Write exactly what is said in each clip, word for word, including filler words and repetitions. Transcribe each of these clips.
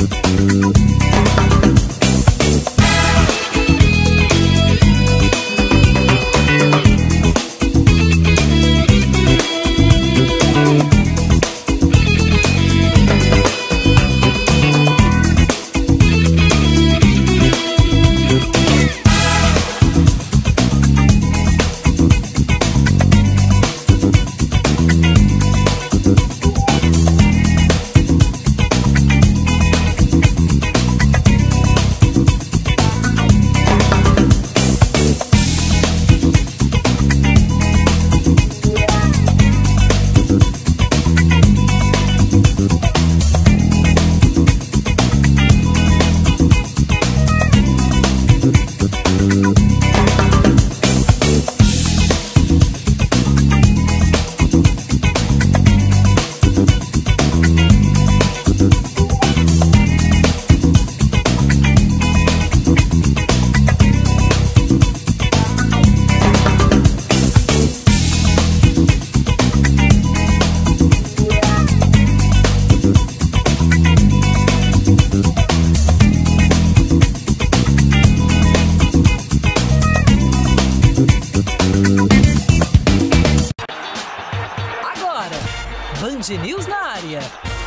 Band News na área.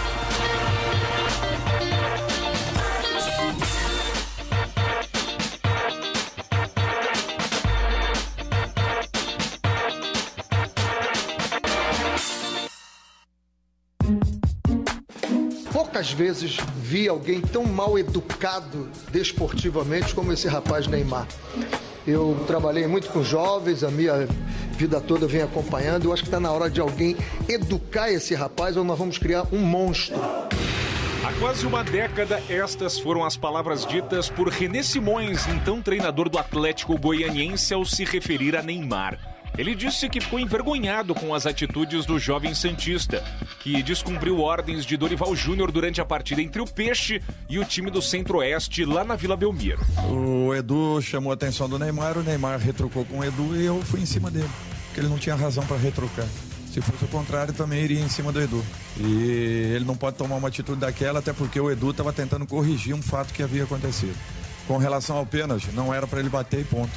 Poucas vezes vi alguém tão mal educado desportivamente como esse rapaz Neymar. Eu trabalhei muito com jovens, a minha vida toda eu venho acompanhando. Eu acho que está na hora de alguém educar esse rapaz ou nós vamos criar um monstro. Há quase uma década, estas foram as palavras ditas por René Simões, então treinador do Atlético Goianiense, ao se referir a Neymar. Ele disse que ficou envergonhado com as atitudes do jovem santista, que descumpriu ordens de Dorival Júnior durante a partida entre o Peixe e o time do Centro-Oeste, lá na Vila Belmiro. O Edu chamou a atenção do Neymar, o Neymar retrucou com o Edu e eu fui em cima dele, porque ele não tinha razão para retrucar. Se fosse o contrário, também iria em cima do Edu. E ele não pode tomar uma atitude daquela, até porque o Edu estava tentando corrigir um fato que havia acontecido. Com relação ao pênalti, não era para ele bater e ponto.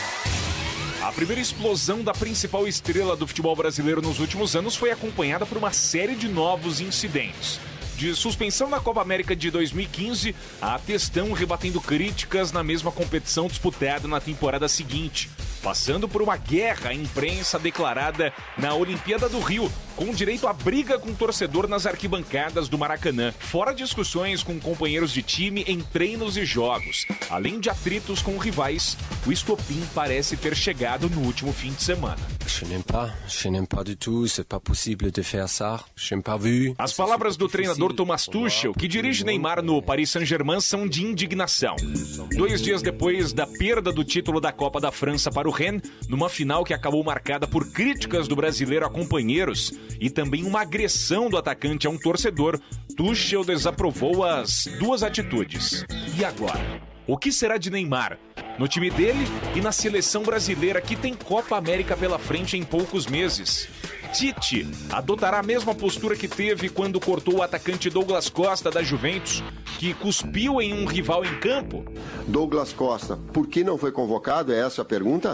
A primeira explosão da principal estrela do futebol brasileiro nos últimos anos foi acompanhada por uma série de novos incidentes. De suspensão na Copa América de dois mil e quinze, a Testão rebatendo críticas na mesma competição disputada na temporada seguinte, passando por uma guerra à imprensa declarada na Olimpíada do Rio, com direito à briga com o torcedor nas arquibancadas do Maracanã, fora discussões com companheiros de time em treinos e jogos. Além de atritos com rivais, o estopim parece ter chegado no último fim de semana. Je n'aime pas, je n'aime pas du tout, c'est pas possible de faire ça, je n'ai pas vu. As palavras do treinador Thomas Tuchel, que dirige Neymar no Paris Saint-Germain, são de indignação. Dois dias depois da perda do título da Copa da França para o Rennes, numa final que acabou marcada por críticas do brasileiro a companheiros e também uma agressão do atacante a um torcedor, Tuchel desaprovou as duas atitudes. E agora? O que será de Neymar? No time dele e na seleção brasileira, que tem Copa América pela frente em poucos meses. Tite adotará a mesma postura que teve quando cortou o atacante Douglas Costa da Juventus, que cuspiu em um rival em campo? Douglas Costa, por que não foi convocado? É essa a pergunta?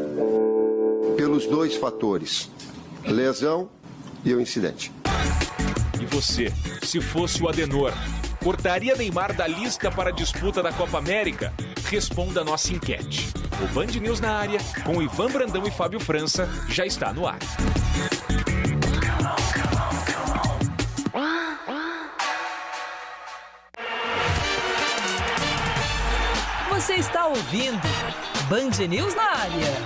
Pelos dois fatores, lesão e o incidente. E você, se fosse o Adenor, cortaria Neymar da lista para a disputa da Copa América? Responda a nossa enquete. O Band News na área, com Ivan Brandão e Fábio França, já está no ar. Você está ouvindo Band News na área.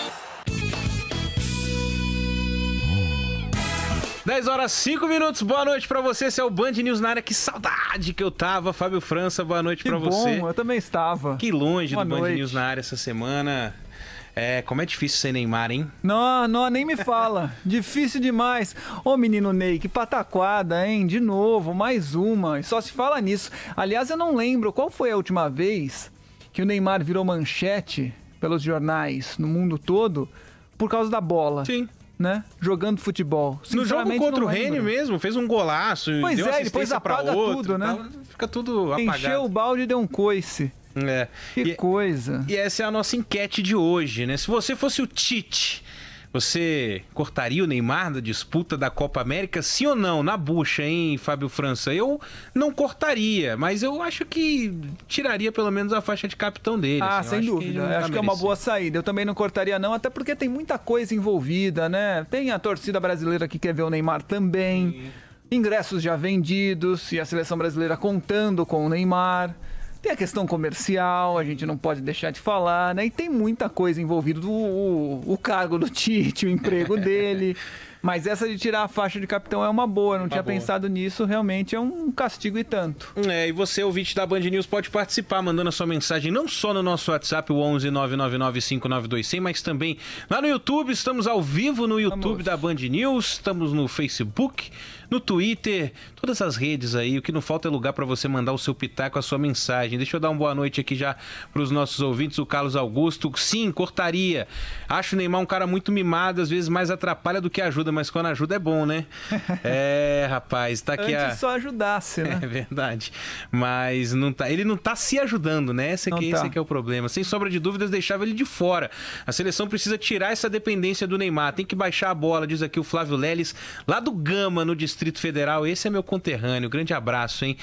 dez horas, cinco minutos, boa noite pra você, esse é o Band News na área, que saudade que eu tava, Fábio França, boa noite pra você. Que bom, eu também estava. Que longe boa do noite. Band News na área essa semana, é, como é difícil ser Neymar, hein? Não, não, nem me fala, difícil demais. Ô menino Ney, que pataquada, hein, de novo, mais uma, e só se fala nisso. Aliás, eu não lembro, qual foi a última vez que o Neymar virou manchete pelos jornais no mundo todo por causa da bola? Sim. né? Jogando futebol. No jogo contra o Rennes mesmo, fez um golaço. Pois deu é, depois apaga outro, tudo, né? Tal, fica tudo apagado. Encheu o balde e deu um coice. É. Que e, coisa. E essa é a nossa enquete de hoje, né? Se você fosse o Tite, você cortaria o Neymar da disputa da Copa América? Sim ou não? Na bucha, hein, Fábio França? Eu não cortaria, mas eu acho que tiraria pelo menos a faixa de capitão dele. Ah, assim, sem acho dúvida. Que acho tá que é uma boa saída. Eu também não cortaria não, até porque tem muita coisa envolvida, né? Tem a torcida brasileira que quer ver o Neymar também. Sim. Ingressos já vendidos e a seleção brasileira contando com o Neymar. Tem a questão comercial, a gente não pode deixar de falar, né? E tem muita coisa envolvida, o, o, o cargo do Tite, o emprego dele. Mas essa de tirar a faixa de capitão é uma boa, não uma tinha boa. pensado nisso, realmente é um castigo e tanto. É, e você, ouvinte da Band News, pode participar mandando a sua mensagem não só no nosso WhatsApp, o onze nove nove nove cinco nove dois zero zero, mas também lá no YouTube, estamos ao vivo no YouTube Vamos. da Band News, estamos no Facebook, no Twitter, todas as redes aí, o que não falta é lugar para você mandar o seu pitaco, a sua mensagem. Deixa eu dar uma boa noite aqui já para os nossos ouvintes, o Carlos Augusto. Sim, cortaria. Acho o Neymar um cara muito mimado, às vezes mais atrapalha do que ajuda, mas quando ajuda é bom, né? É, rapaz, tá aqui Antes a... só ajudasse, né? É verdade. Mas não tá... ele não tá se ajudando, né? Esse aqui, tá. esse aqui é o problema. Sem sombra de dúvidas, deixava ele de fora. A seleção precisa tirar essa dependência do Neymar. Tem que baixar a bola, diz aqui o Flávio Leles, lá do Gama, no Distrito Federal. Esse é meu conterrâneo. Grande abraço, hein?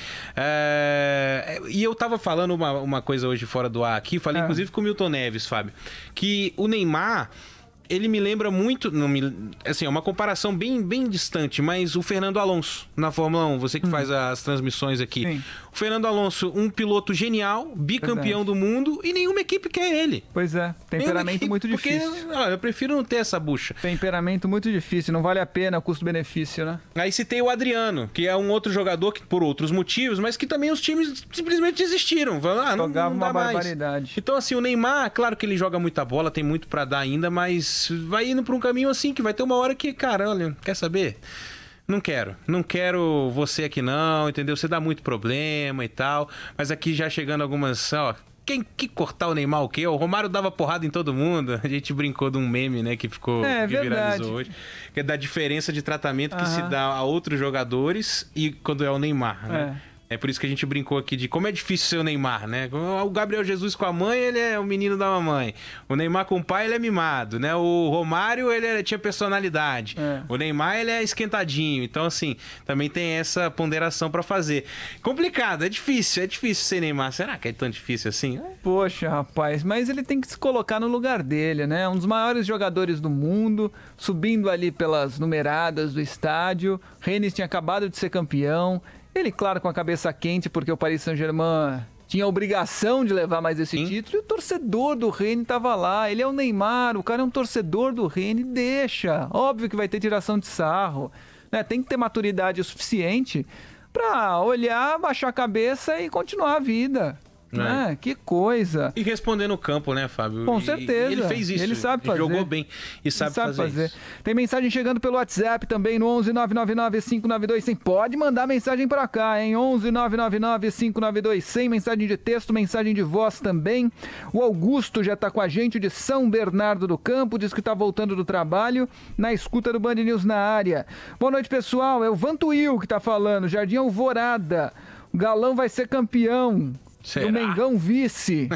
É... E eu tava falando uma, uma coisa hoje fora do ar aqui, falei é. inclusive com o Milton Neves, Fábio, que o Neymar... ele me lembra muito, não me, assim, é uma comparação bem, bem distante, mas o Fernando Alonso na Fórmula um, você que hum. faz as transmissões aqui. Sim. O Fernando Alonso, um piloto genial, bicampeão Verdade. do mundo e nenhuma equipe quer ele. Pois é, temperamento equipe, muito difícil. Porque, ó, eu prefiro não ter essa bucha. Temperamento muito difícil, não vale a pena o custo-benefício, né? Aí citei o Adriano, que é um outro jogador que, por outros motivos, mas que também os times simplesmente desistiram. Ah, não, Jogava não dá uma mais. barbaridade. Então, assim, o Neymar, claro que ele joga muita bola, tem muito pra dar ainda, mas vai indo pra um caminho assim, que vai ter uma hora que, cara, olha, quer saber? Não quero, não quero você aqui não, entendeu? Você dá muito problema e tal, mas aqui já chegando algumas, ó, quem que cortar o Neymar o quê? O Romário dava porrada em todo mundo, a gente brincou de um meme, né, que ficou, é, que viralizou hoje, que é da diferença de tratamento que Aham. se dá a outros jogadores e quando é o Neymar, né? É. É por isso que a gente brincou aqui de como é difícil ser o Neymar, né? O Gabriel Jesus com a mãe, ele é o menino da mamãe. O Neymar com o pai, ele é mimado, né? O Romário, ele tinha personalidade. É. O Neymar, ele é esquentadinho. Então, assim, também tem essa ponderação pra fazer. Complicado, é difícil, é difícil ser Neymar. Será que é tão difícil assim? Poxa, rapaz, mas ele tem que se colocar no lugar dele, né? Um dos maiores jogadores do mundo, subindo ali pelas numeradas do estádio. Rennes tinha acabado de ser campeão. Ele, claro, com a cabeça quente, porque o Paris Saint-Germain tinha a obrigação de levar mais esse Sim. título, e o torcedor do Rennes estava lá. Ele é o Neymar, o cara é um torcedor do Rennes, deixa. Óbvio que vai ter tiração de sarro, né? Tem que ter maturidade o suficiente para olhar, baixar a cabeça e continuar a vida. É. É, que coisa. E responder no campo, né, Fábio? Com certeza. E ele fez isso. Ele sabe fazer. Jogou bem e sabe, sabe fazer, fazer. Isso. Tem mensagem chegando pelo WhatsApp também no onze nove nove nove cinco nove dois zero zero. Pode mandar mensagem pra cá, hein? onze nove nove nove cinco nove dois zero zero. Mensagem de texto, mensagem de voz também. O Augusto já tá com a gente de São Bernardo do Campo. Diz que tá voltando do trabalho na escuta do Band News na área. Boa noite, pessoal. É o Vantuil que tá falando. Jardim Alvorada. O Galão vai ser campeão. Será? Do Mengão vice.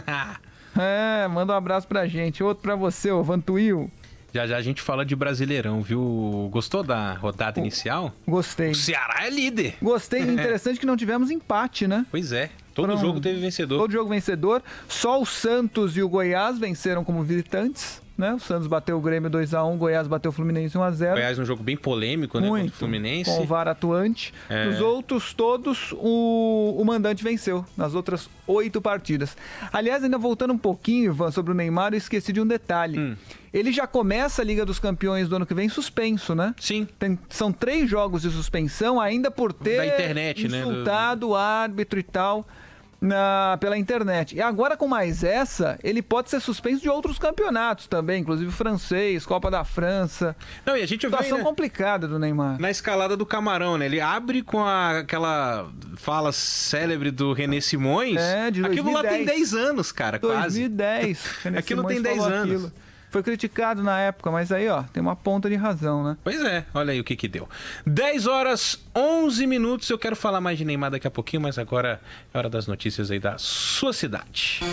É, manda um abraço pra gente. Outro pra você, ô Vantuil. Já já a gente fala de Brasileirão, viu? Gostou da rodada o... inicial? Gostei. O Ceará é líder. Gostei. Interessante que não tivemos empate, né? Pois é. Todo Foram... jogo teve vencedor. Todo jogo vencedor. Só o Santos e o Goiás venceram como visitantes. Né? O Santos bateu o Grêmio dois a um, o Goiás bateu o Fluminense um a zero. Goiás num jogo bem polêmico, né? Muito, contra o Fluminense. Com o V A R atuante. É. Nos outros todos, o, o mandante venceu, nas outras oito partidas. Aliás, ainda voltando um pouquinho, Ivan, sobre o Neymar, eu esqueci de um detalhe. Hum. Ele já começa a Liga dos Campeões do ano que vem suspenso, né? Sim. Tem, são três jogos de suspensão, ainda por ter da internet, insultado né? Do... o árbitro e tal. Na, pela internet. E agora com mais essa, ele pode ser suspenso de outros campeonatos também, inclusive francês, Copa da França. Não, e a gente Situação vê, né, complicada do Neymar. Na escalada do Camarão, né? Ele abre com a, aquela fala célebre do René Simões. É, de dois mil e dez. Aquilo lá tem dez anos, cara, quase. dois mil e dez. Aquilo tem dez anos. Aquilo. Foi criticado na época, mas aí, ó, tem uma ponta de razão, né? Pois é, olha aí o que que deu. dez horas, onze minutos. Eu quero falar mais de Neymar daqui a pouquinho, mas agora é hora das notícias aí da sua cidade.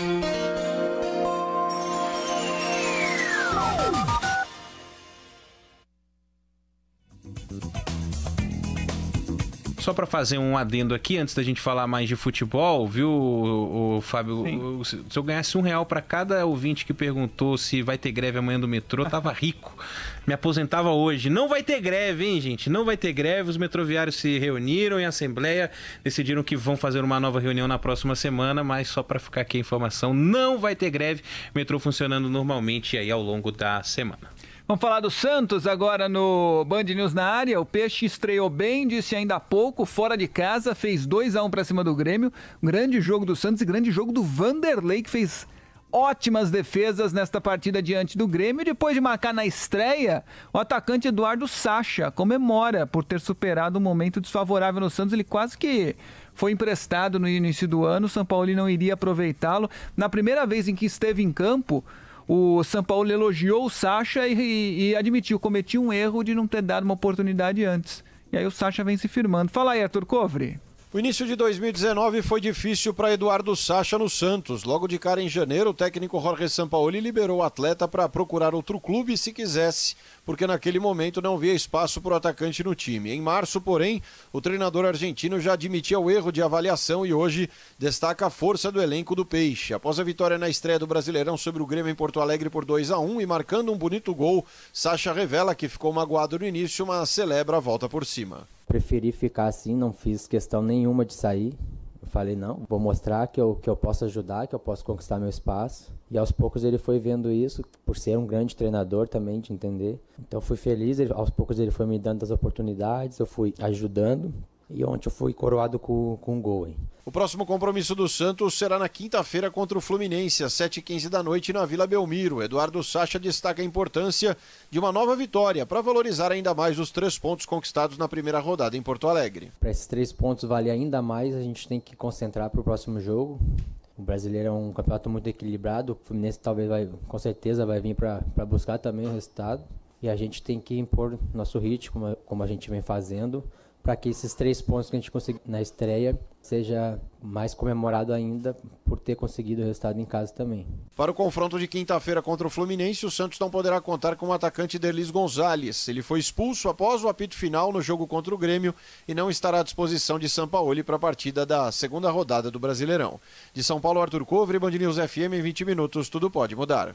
Só para fazer um adendo aqui, antes da gente falar mais de futebol, viu, o, o Fábio? O, se eu ganhasse um real para cada ouvinte que perguntou se vai ter greve amanhã do metrô, eu tava rico. Me aposentava hoje. Não vai ter greve, hein, gente? Não vai ter greve. Os metroviários se reuniram em assembleia, decidiram que vão fazer uma nova reunião na próxima semana, mas só para ficar aqui a informação, não vai ter greve. Metrô funcionando normalmente aí ao longo da semana. Vamos falar do Santos agora no Band News na área. O Peixe estreou bem, disse ainda há pouco, fora de casa, fez dois a um para cima do Grêmio. Grande jogo do Santos e grande jogo do Vanderlei, que fez ótimas defesas nesta partida diante do Grêmio. Depois de marcar na estreia, o atacante Eduardo Sacha comemora por ter superado um momento desfavorável no Santos. Ele quase que foi emprestado no início do ano, o São Paulo não iria aproveitá-lo. Na primeira vez em que esteve em campo, o São Paulo elogiou o Sacha e, e, e admitiu, cometiu um erro de não ter dado uma oportunidade antes. E aí o Sacha vem se firmando. Fala aí, Arthur Covre. O início de dois mil e dezenove foi difícil para Eduardo Sacha no Santos. Logo de cara em janeiro, o técnico Jorge Sampaoli liberou o atleta para procurar outro clube se quisesse, porque naquele momento não via espaço para o atacante no time. Em março, porém, o treinador argentino já admitia o erro de avaliação e hoje destaca a força do elenco do Peixe. Após a vitória na estreia do Brasileirão sobre o Grêmio em Porto Alegre por dois a um e marcando um bonito gol, Sacha revela que ficou magoado no início, mas celebra a volta por cima. Preferi ficar assim, não fiz questão nenhuma de sair. Eu falei, não, vou mostrar que eu, que eu posso ajudar, que eu posso conquistar meu espaço. E aos poucos ele foi vendo isso, por ser um grande treinador também, de entender. Então fui feliz, ele, aos poucos ele foi me dando as oportunidades, eu fui ajudando. E ontem eu fui coroado com, com um gol, hein? O próximo compromisso do Santos será na quinta-feira contra o Fluminense, às sete e quinze da noite na Vila Belmiro. Eduardo Sacha destaca a importância de uma nova vitória para valorizar ainda mais os três pontos conquistados na primeira rodada em Porto Alegre. Para esses três pontos valer ainda mais, a gente tem que concentrar para o próximo jogo. O Brasileiro é um campeonato muito equilibrado, o Fluminense talvez vai, com certeza vai vir para buscar também o resultado. E a gente tem que impor nosso ritmo, como, como a gente vem fazendo, para que esses três pontos que a gente conseguiu na estreia seja mais comemorado ainda por ter conseguido o resultado em casa também. Para o confronto de quinta-feira contra o Fluminense, o Santos não poderá contar com o atacante Derlis Gonzalez. Ele foi expulso após o apito final no jogo contra o Grêmio e não estará à disposição de Sampaoli para a partida da segunda rodada do Brasileirão. De São Paulo, Arthur Covre, Band News F M, em vinte minutos, tudo pode mudar.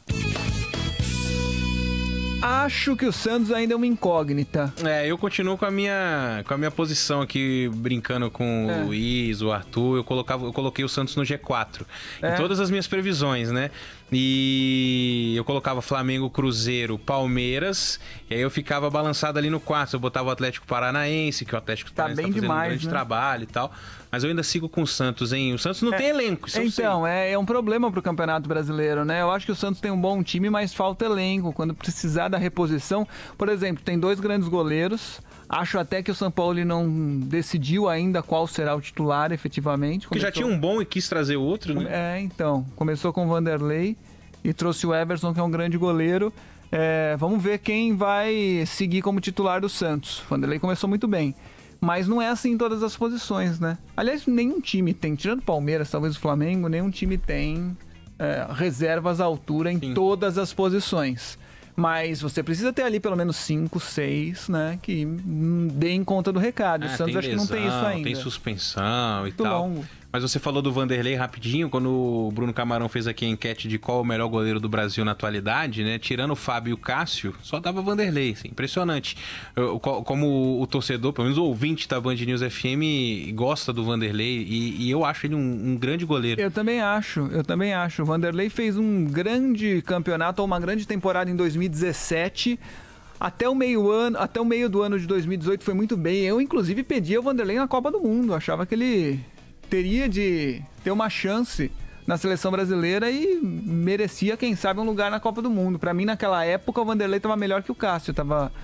Acho que o Santos ainda é uma incógnita. É, eu continuo com a minha, com a minha posição aqui, brincando com é. o Luiz, o Arthur. Eu, colocava, eu coloquei o Santos no G quatro. É. Em todas as minhas previsões, né? E eu colocava Flamengo, Cruzeiro, Palmeiras. E aí eu ficava balançado ali no quarto. Eu botava o Atlético Paranaense, que o Atlético tá Paranaense bem tá fazendo demais, um grande né? trabalho e tal. Mas eu ainda sigo com o Santos, hein? O Santos não é, tem elenco, isso Então, é, é um problema pro Campeonato Brasileiro, né? Eu acho que o Santos tem um bom time, mas falta elenco. Quando precisar da reposição, por exemplo, tem dois grandes goleiros. Acho até que o São Paulo não decidiu ainda qual será o titular, efetivamente. Porque Começou... já tinha um bom e quis trazer outro, né? É, então. Começou com o Vanderlei e trouxe o Everson, que é um grande goleiro. É, vamos ver quem vai seguir como titular do Santos. O Vanderlei começou muito bem. Mas não é assim em todas as posições, né? Aliás, nenhum time tem, tirando o Palmeiras, talvez o Flamengo, nenhum time tem é, reservas à altura em Sim. todas as posições. Mas você precisa ter ali pelo menos cinco, seis, né? Que deem conta do recado. É, o Santos acho lesão, que não tem isso ainda. Tem suspensão e muito tal. Longo. Mas você falou do Vanderlei rapidinho, quando o Bruno Camarão fez aqui a enquete de qual é o melhor goleiro do Brasil na atualidade, né? Tirando o Fábio e o Cássio, só dava Vanderlei, assim, impressionante. Eu, como o torcedor, pelo menos o ouvinte da Band News F M, gosta do Vanderlei e, e eu acho ele um, um grande goleiro. Eu também acho, eu também acho. O Vanderlei fez um grande campeonato, ou uma grande temporada em dois mil e dezessete. Até o meio ano, até o meio do ano de dois mil e dezoito foi muito bem. Eu, inclusive, pedia o Vanderlei na Copa do Mundo. Achava que ele teria de ter uma chance na seleção brasileira e merecia, quem sabe, um lugar na Copa do Mundo. Para mim, naquela época, o Vanderlei estava melhor que o Cássio. Tava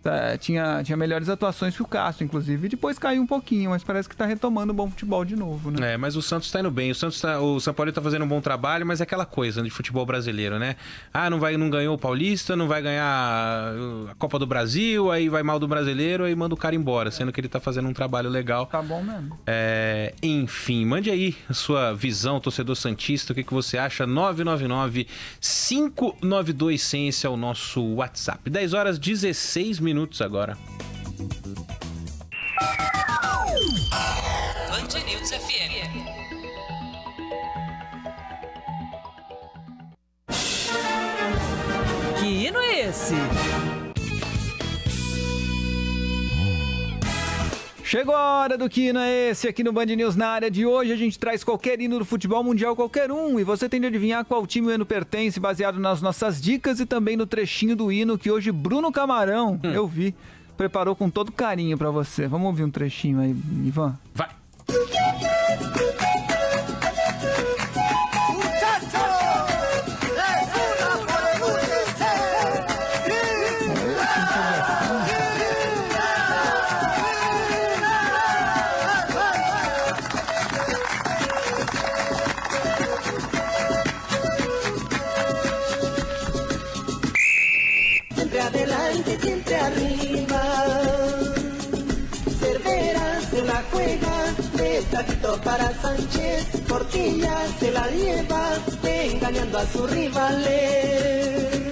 É, tinha, tinha melhores atuações que o Castro, inclusive, e depois caiu um pouquinho, mas parece que tá retomando o bom futebol de novo, né? É, mas o Santos tá indo bem, o Santos tá, o São Paulo tá fazendo um bom trabalho, mas é aquela coisa de futebol brasileiro, né? Ah, não, vai, não ganhou o Paulista, não vai ganhar a Copa do Brasil, aí vai mal do brasileiro, aí manda o cara embora, sendo que ele tá fazendo um trabalho legal. Tá bom mesmo. É, enfim, mande aí a sua visão, torcedor santista, o que, que você acha? nove nove nove, cinco nove dois, cem, esse é o nosso WhatsApp. dez horas, dezesseis minutos agora. Band News F M. Que hino é esse? Chegou a hora do que hino é esse aqui no Band News. Na área de hoje a gente traz qualquer hino do futebol mundial, qualquer um, e você tem de adivinhar qual time o hino pertence, baseado nas nossas dicas e também no trechinho do hino que hoje Bruno Camarão, hum. eu vi, preparou com todo carinho pra você. Vamos ouvir um trechinho aí, Ivan? Vai! Adelante, siempre arriba. Cervera se la juega, de taquito para Sánchez, Portilla se la lleva, engañando a su rivales.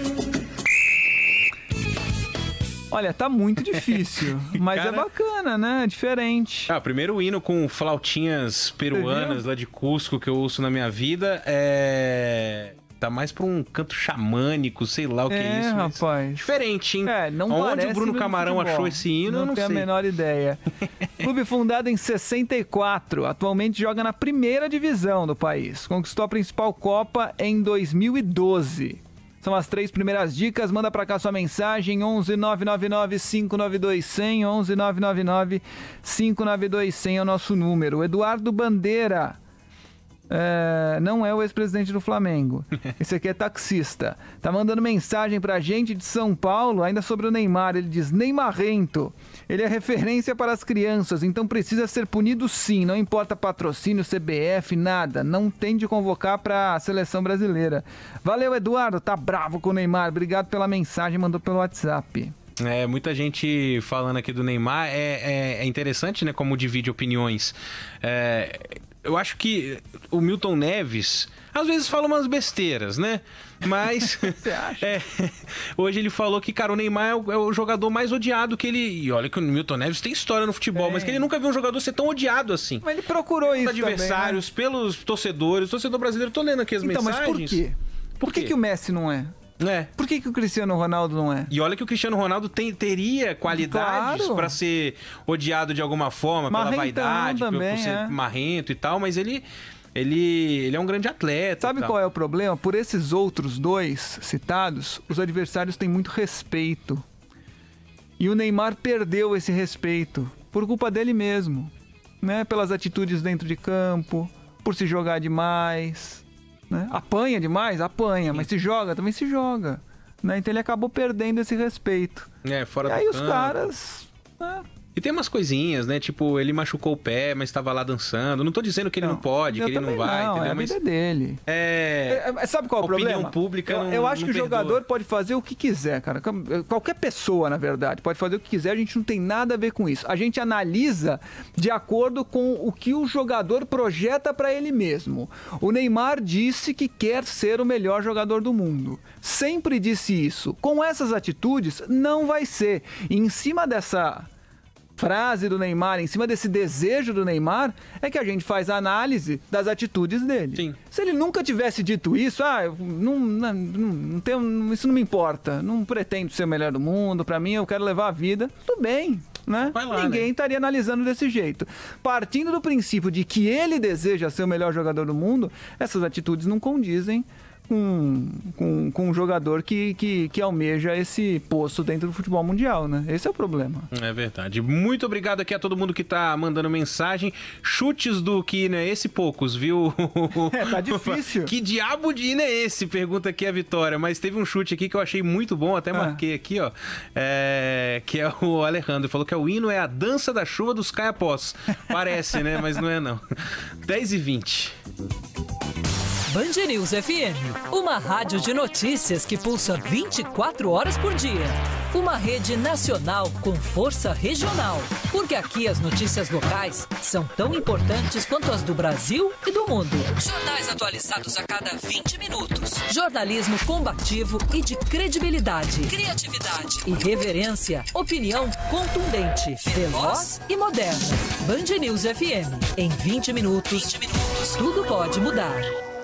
Olha, tá muito difícil, mas cara... é bacana, né? Diferente. Ah, primeiro o hino com flautinhas peruanas lá de Cusco que eu ouço na minha vida é... Tá mais pra um canto xamânico, sei lá o que é, é isso. Rapaz. Diferente, hein? É, não Onde o Bruno Camarão achou esse hino, não, eu não tenho sei. a menor ideia. Clube fundado em sessenta e quatro, atualmente joga na primeira divisão do país. Conquistou a principal Copa em dois mil e doze. São as três primeiras dicas. Manda pra cá sua mensagem, onze nove nove nove, cinco nove dois, cem, onze nove nove nove, cinco nove dois, cem é o nosso número. Eduardo Bandeira. É, não é o ex-presidente do Flamengo. Esse aqui é taxista. Tá mandando mensagem pra gente de São Paulo, ainda sobre o Neymar. Ele diz: Neymarrento. Ele é referência para as crianças, então precisa ser punido sim. Não importa patrocínio, C B F, nada. Não tem de convocar pra seleção brasileira. Valeu, Eduardo. Tá bravo com o Neymar. Obrigado pela mensagem, mandou pelo WhatsApp. É, muita gente falando aqui do Neymar. É, é, é interessante, né, como divide opiniões. É... Eu acho que o Milton Neves às vezes fala umas besteiras, né? Mas você acha? É, hoje ele falou que, cara, o Neymar é o, é o jogador mais odiado que ele... E olha que o Milton Neves tem história no futebol, é. mas que ele nunca viu um jogador ser tão odiado assim. Mas ele procurou pelos isso adversários, também, né? Pelos torcedores. O torcedor brasileiro, tô lendo aqui as então, mensagens. Então, mas por quê? Por, por quê? que, que o Messi não é? É. Por que, que o Cristiano Ronaldo não é? E olha que o Cristiano Ronaldo tem, teria qualidades claro. para ser odiado de alguma forma, pela Marrentão vaidade, também, por ser é. marrento e tal, mas ele, ele, ele é um grande atleta. Sabe qual é o problema? Por esses outros dois citados, os adversários têm muito respeito. E o Neymar perdeu esse respeito por culpa dele mesmo, né? Pelas atitudes dentro de campo, por se jogar demais... Né? Apanha demais? Apanha, mas se joga, também se joga. Né? Então ele acabou perdendo esse respeito. É, fora e do aí campo. os caras... Né? E tem umas coisinhas, né? Tipo, ele machucou o pé, mas estava lá dançando. Não tô dizendo que ele não, não pode, que ele não vai, não, entendeu? É a mas vida dele. É... é... Sabe qual é o opinião problema? Pública eu, não, eu acho não que perdoa. O jogador pode fazer o que quiser, cara. Qualquer pessoa, na verdade, pode fazer o que quiser. A gente não tem nada a ver com isso. A gente analisa de acordo com o que o jogador projeta para ele mesmo. O Neymar disse que quer ser o melhor jogador do mundo. Sempre disse isso. Com essas atitudes, não vai ser. E em cima dessa... frase do Neymar, em cima desse desejo do Neymar, é que a gente faz a análise das atitudes dele. Sim. Se ele nunca tivesse dito isso, ah, eu não, não, não, não tenho, isso não me importa, não pretendo ser o melhor do mundo, pra mim eu quero levar a vida, tudo bem, né? Vai lá, Ninguém né? estaria analisando desse jeito. Partindo do princípio de que ele deseja ser o melhor jogador do mundo, essas atitudes não condizem com, com, com um jogador que, que, que almeja esse posto dentro do futebol mundial, né? Esse é o problema. É verdade. Muito obrigado aqui a todo mundo que tá mandando mensagem. Chutes do que hino é esse? Poucos, viu? É, tá difícil. Que diabo de hino é esse? Pergunta aqui a Vitória. Mas teve um chute aqui que eu achei muito bom, até ah. marquei aqui, ó. É, que é o Alejandro. Falou que o hino é a dança da chuva dos caiapós. Parece, né? Mas não é não. dez e vinte. Band News F M, uma rádio de notícias que pulsa vinte e quatro horas por dia. Uma rede nacional com força regional. Porque aqui as notícias locais são tão importantes quanto as do Brasil e do mundo. Jornais atualizados a cada vinte minutos. Jornalismo combativo e de credibilidade. Criatividade. Irreverência. Opinião contundente. Veloz e moderna. Band News F M. Em vinte minutos, vinte minutos, tudo pode mudar.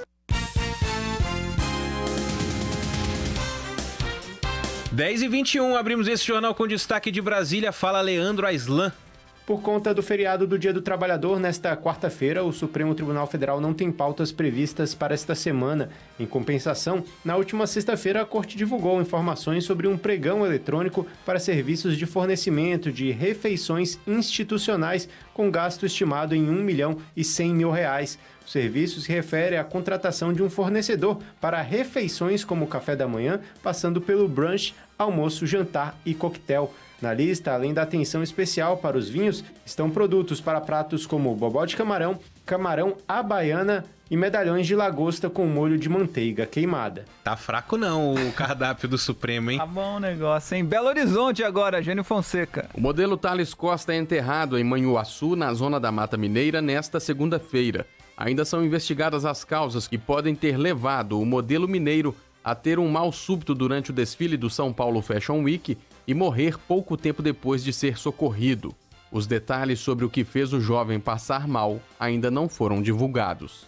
dez e vinte e um, abrimos esse jornal com destaque de Brasília. Fala Leandro Aislan. Por conta do feriado do Dia do Trabalhador, nesta quarta-feira, o Supremo Tribunal Federal não tem pautas previstas para esta semana. Em compensação, na última sexta-feira, a Corte divulgou informações sobre um pregão eletrônico para serviços de fornecimento de refeições institucionais com gasto estimado em um milhão e cem mil reais. O serviço se refere à contratação de um fornecedor para refeições como café da manhã, passando pelo brunch, almoço, jantar e coquetel. Na lista, além da atenção especial para os vinhos, estão produtos para pratos como bobó de camarão, camarão à baiana e medalhões de lagosta com molho de manteiga queimada. Tá fraco não o cardápio do Supremo, hein? Tá bom o negócio, hein? Belo Horizonte agora, Gênio Fonseca. O modelo Thales Costa é enterrado em Manhuaçu, na zona da Mata Mineira, nesta segunda-feira. Ainda são investigadas as causas que podem ter levado o modelo mineiro a ter um mal súbito durante o desfile do São Paulo Fashion Week e morrer pouco tempo depois de ser socorrido. Os detalhes sobre o que fez o jovem passar mal ainda não foram divulgados.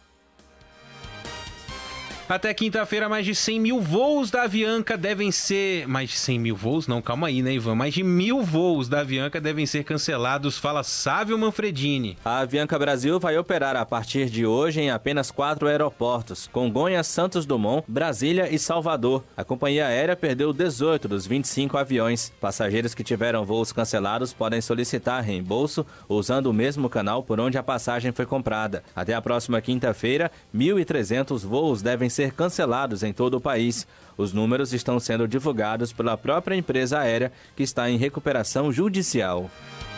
Até quinta-feira, mais de cem mil voos da Avianca devem ser... Mais de cem mil voos? Não, calma aí, né, Ivan? Mais de mil voos da Avianca devem ser cancelados. Fala Sávio Manfredini. A Avianca Brasil vai operar a partir de hoje em apenas quatro aeroportos: Congonhas, Santos Dumont, Brasília e Salvador. A companhia aérea perdeu dezoito dos vinte e cinco aviões. Passageiros que tiveram voos cancelados podem solicitar reembolso usando o mesmo canal por onde a passagem foi comprada. Até a próxima quinta-feira, mil e trezentos voos devem ser ser cancelados em todo o país. Os números estão sendo divulgados pela própria empresa aérea, que está em recuperação judicial.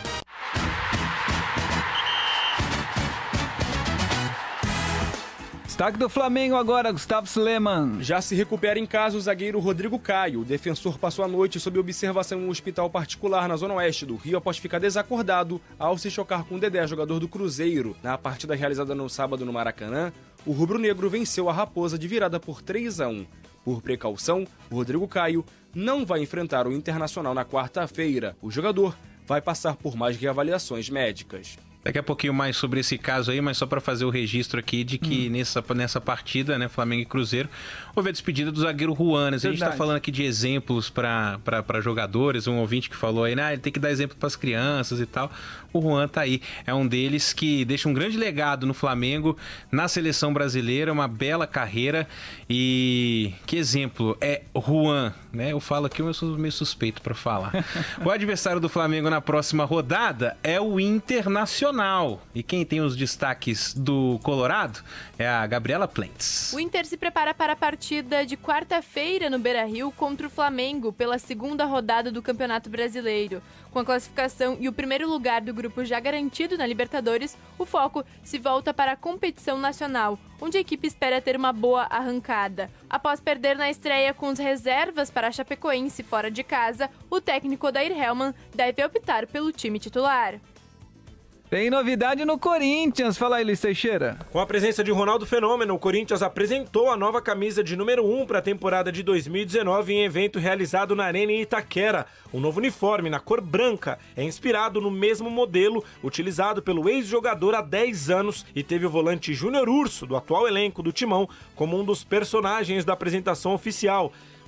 Destaque do Flamengo agora, Gustavo Suleman. Já se recupera em casa o zagueiro Rodrigo Caio. O defensor passou a noite sob observação em um hospital particular na zona oeste do Rio após ficar desacordado ao se chocar com o Dedé, jogador do Cruzeiro. Na partida realizada no sábado no Maracanã, o rubro-negro venceu a Raposa de virada por três a um. Por precaução, o Rodrigo Caio não vai enfrentar o Internacional na quarta-feira. O jogador vai passar por mais reavaliações médicas. Daqui a pouquinho mais sobre esse caso aí, mas só para fazer o registro aqui de que hum. nessa, nessa partida, né, Flamengo e Cruzeiro, houve a despedida do zagueiro Juan. A gente tá falando aqui de exemplos para jogadores, um ouvinte que falou aí, né, ele tem que dar exemplo para as crianças e tal. O Juan tá aí, é um deles que deixa um grande legado no Flamengo, na seleção brasileira, uma bela carreira. E que exemplo é Juan, né? Eu falo aqui, eu sou meio suspeito para falar. O adversário do Flamengo na próxima rodada é o Internacional. E quem tem os destaques do Colorado é a Gabriela Plentes. O Inter se prepara para a partida de quarta-feira no Beira-Rio contra o Flamengo pela segunda rodada do Campeonato Brasileiro. Com a classificação e o primeiro lugar do grupo já garantido na Libertadores, o foco se volta para a competição nacional, onde a equipe espera ter uma boa arrancada. Após perder na estreia com as reservas para a Chapecoense fora de casa, o técnico Odair Hellmann deve optar pelo time titular. Tem novidade no Corinthians, fala aí, Luiz Teixeira. Com a presença de Ronaldo Fenômeno, o Corinthians apresentou a nova camisa de número um para a temporada de dois mil e dezenove em evento realizado na Arena em Itaquera. O novo uniforme, na cor branca, é inspirado no mesmo modelo utilizado pelo ex-jogador há dez anos e teve o volante Júnior Urso, do atual elenco do Timão, como um dos personagens da apresentação oficial.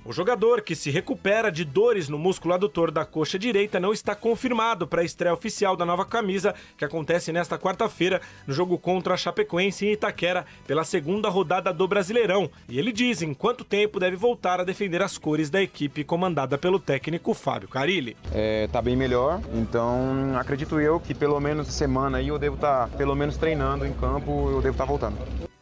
O jogador, que se recupera de dores no músculo adutor da coxa direita, não está confirmado para a estreia oficial da nova camisa, que acontece nesta quarta-feira no jogo contra a Chapecoense em Itaquera, pela segunda rodada do Brasileirão. E ele diz em quanto tempo deve voltar a defender as cores da equipe comandada pelo técnico Fábio Carille. É, tá bem melhor, então acredito eu que pelo menos semana aí eu devo estar tá, pelo menos treinando em campo, eu devo estar tá voltando.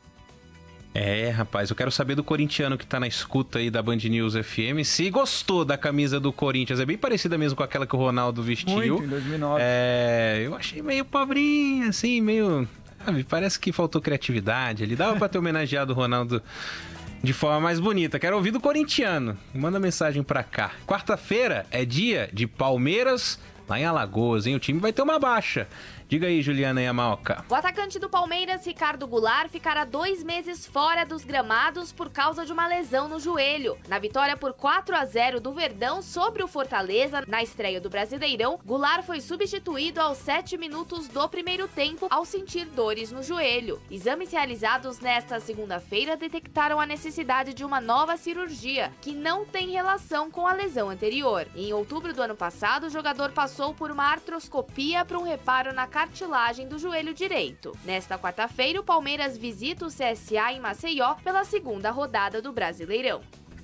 É, rapaz, eu quero saber do corintiano que tá na escuta aí da Band News F M, se gostou da camisa do Corinthians. É bem parecida mesmo com aquela que o Ronaldo vestiu. Muito, em dois mil e nove. É, eu achei meio pobrinha, assim, meio... Sabe, parece que faltou criatividade ali. Dava pra ter homenageado o Ronaldo de forma mais bonita. Quero ouvir do corintiano. Manda mensagem pra cá. Quarta-feira é dia de Palmeiras lá em Alagoas, hein? O time vai ter uma baixa. Diga aí, Juliana Yamaoka. O atacante do Palmeiras, Ricardo Goulart, ficará dois meses fora dos gramados por causa de uma lesão no joelho. Na vitória por quatro a zero do Verdão sobre o Fortaleza, na estreia do Brasileirão, Goulart foi substituído aos sete minutos do primeiro tempo ao sentir dores no joelho. Exames realizados nesta segunda-feira detectaram a necessidade de uma nova cirurgia, que não tem relação com a lesão anterior. Em outubro do ano passado, o jogador passou por uma artroscopia para um reparo na cartilagem do joelho direito. Nesta quarta-feira, o Palmeiras visita o C S A em Maceió pela segunda rodada do Brasileirão.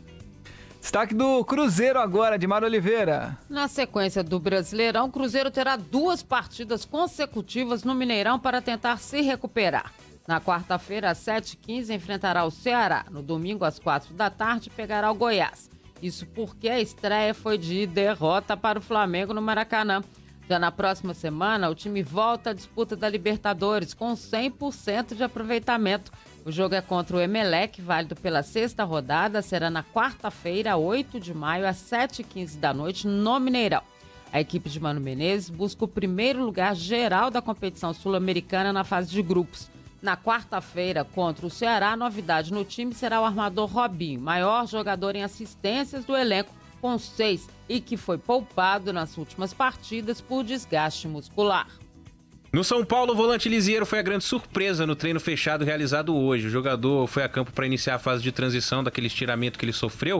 Destaque do Cruzeiro agora, de Mário Oliveira. Na sequência do Brasileirão, o Cruzeiro terá duas partidas consecutivas no Mineirão para tentar se recuperar. Na quarta-feira, às sete e quinze, enfrentará o Ceará. No domingo, às quatro da tarde, pegará o Goiás. Isso porque a estreia foi de derrota para o Flamengo no Maracanã. Já na próxima semana, o time volta à disputa da Libertadores com cem por cento de aproveitamento. O jogo é contra o Emelec, válido pela sexta rodada, será na quarta-feira, oito de maio, às sete e quinze da noite, no Mineirão. A equipe de Mano Menezes busca o primeiro lugar geral da competição sul-americana na fase de grupos. Na quarta-feira, contra o Ceará, a novidade no time será o armador Robinho, maior jogador em assistências do elenco, com seis, e que foi poupado nas últimas partidas por desgaste muscular. No São Paulo, o volante Lisieiro foi a grande surpresa no treino fechado realizado hoje. O jogador foi a campo para iniciar a fase de transição daquele estiramento que ele sofreu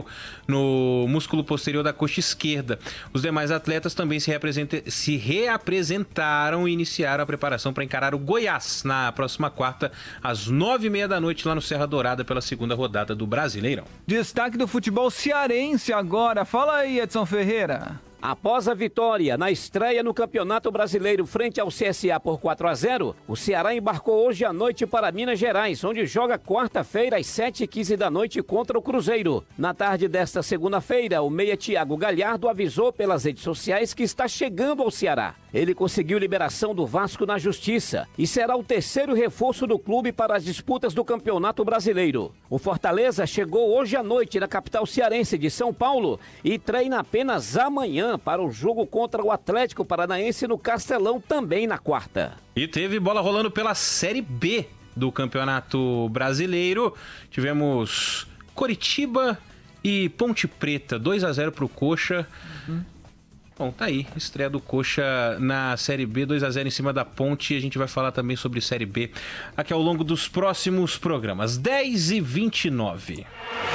no músculo posterior da coxa esquerda. Os demais atletas também se, se reapresentaram e iniciaram a preparação para encarar o Goiás na próxima quarta, às nove e meia da noite, lá no Serra Dourada, pela segunda rodada do Brasileirão. Destaque do futebol cearense agora. Fala aí, Edson Ferreira. Após a vitória na estreia no Campeonato Brasileiro frente ao C S A por quatro a zero, o Ceará embarcou hoje à noite para Minas Gerais, onde joga quarta-feira às sete e quinze da noite contra o Cruzeiro. Na tarde desta segunda-feira, o meia Thiago Galhardo avisou pelas redes sociais que está chegando ao Ceará. Ele conseguiu liberação do Vasco na Justiça e será o terceiro reforço do clube para as disputas do Campeonato Brasileiro. O Fortaleza chegou hoje à noite na capital cearense de São Paulo e treina apenas amanhã para o jogo contra o Atlético Paranaense no Castelão, também na quarta. E teve bola rolando pela Série B do Campeonato Brasileiro. Tivemos Coritiba e Ponte Preta, dois a zero para o Coxa. Uhum. Bom, tá aí, estreia do Coxa na Série B, dois a zero em cima da Ponte. A gente vai falar também sobre Série B aqui ao longo dos próximos programas. dez e vinte e nove.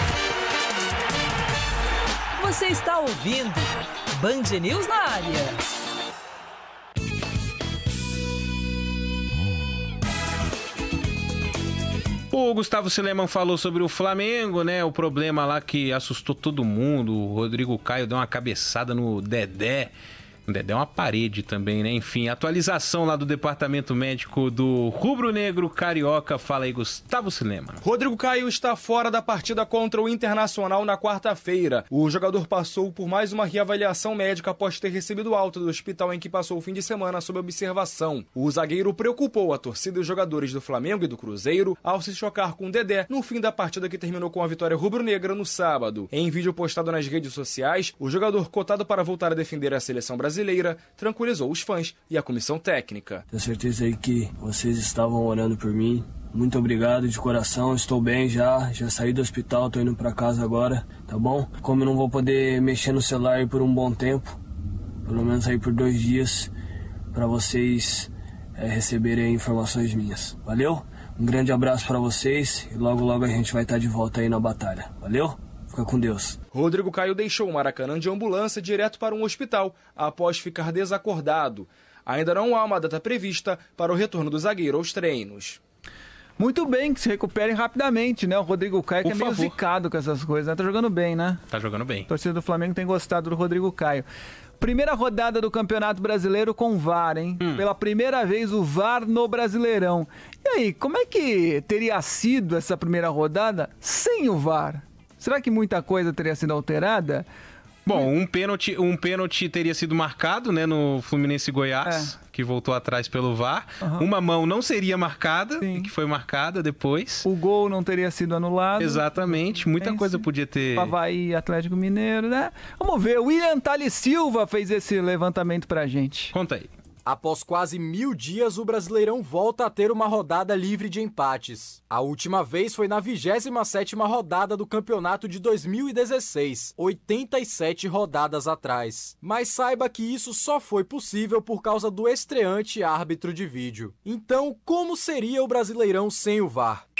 Você está ouvindo Band News na área. O Gustavo Sileman falou sobre o Flamengo, né? O problema lá que assustou todo mundo. O Rodrigo Caio deu uma cabeçada no Dedé. O Dedé é uma parede também, né? Enfim, atualização lá do departamento médico do rubro-negro carioca. Fala aí, Gustavo Sileman. Rodrigo Caio está fora da partida contra o Internacional na quarta-feira. O jogador passou por mais uma reavaliação médica após ter recebido alta do hospital em que passou o fim de semana sob observação. O zagueiro preocupou a torcida e os jogadores do Flamengo e do Cruzeiro ao se chocar com o Dedé no fim da partida que terminou com a vitória rubro-negra no sábado. Em vídeo postado nas redes sociais, o jogador cotado para voltar a defender a seleção brasileira brasileira tranquilizou os fãs e a comissão técnica. Tenho certeza aí que vocês estavam orando por mim. Muito obrigado de coração, estou bem já, já saí do hospital, tô indo pra casa agora, tá bom? Como eu não vou poder mexer no celular aí por um bom tempo, pelo menos aí por dois dias, pra vocês é, receberem informações minhas, valeu? Um grande abraço pra vocês e logo logo a gente vai estar de volta aí na batalha, valeu? Fica com Deus. Rodrigo Caio deixou o Maracanã de ambulância direto para um hospital após ficar desacordado. Ainda não há uma data prevista para o retorno do zagueiro aos treinos. Muito bem, que se recuperem rapidamente, né? O Rodrigo Caio, que é meio zicado com essas coisas, né? Tá jogando bem, né? Tá jogando bem. A torcida do Flamengo tem gostado do Rodrigo Caio. Primeira rodada do Campeonato Brasileiro com V A R, hein? Hum. Pela primeira vez o V A R no Brasileirão. E aí, como é que teria sido essa primeira rodada sem o V A R? Será que muita coisa teria sido alterada? Bom, um pênalti, um pênalti teria sido marcado, né, no Fluminense e Goiás, é. que voltou atrás pelo V A R. Uhum. Uma mão não seria marcada, Sim. que foi marcada depois. O gol não teria sido anulado. Exatamente, muita Pense. coisa podia ter... Avaí, Atlético Mineiro, né? Vamos ver, o William Tales Silva fez esse levantamento pra gente. Conta aí. Após quase mil dias, o Brasileirão volta a ter uma rodada livre de empates. A última vez foi na vigésima sétima rodada do campeonato de dois mil e dezesseis, oitenta e sete rodadas atrás. Mas saiba que isso só foi possível por causa do estreante árbitro de vídeo. Então, como seria o Brasileirão sem o V A R?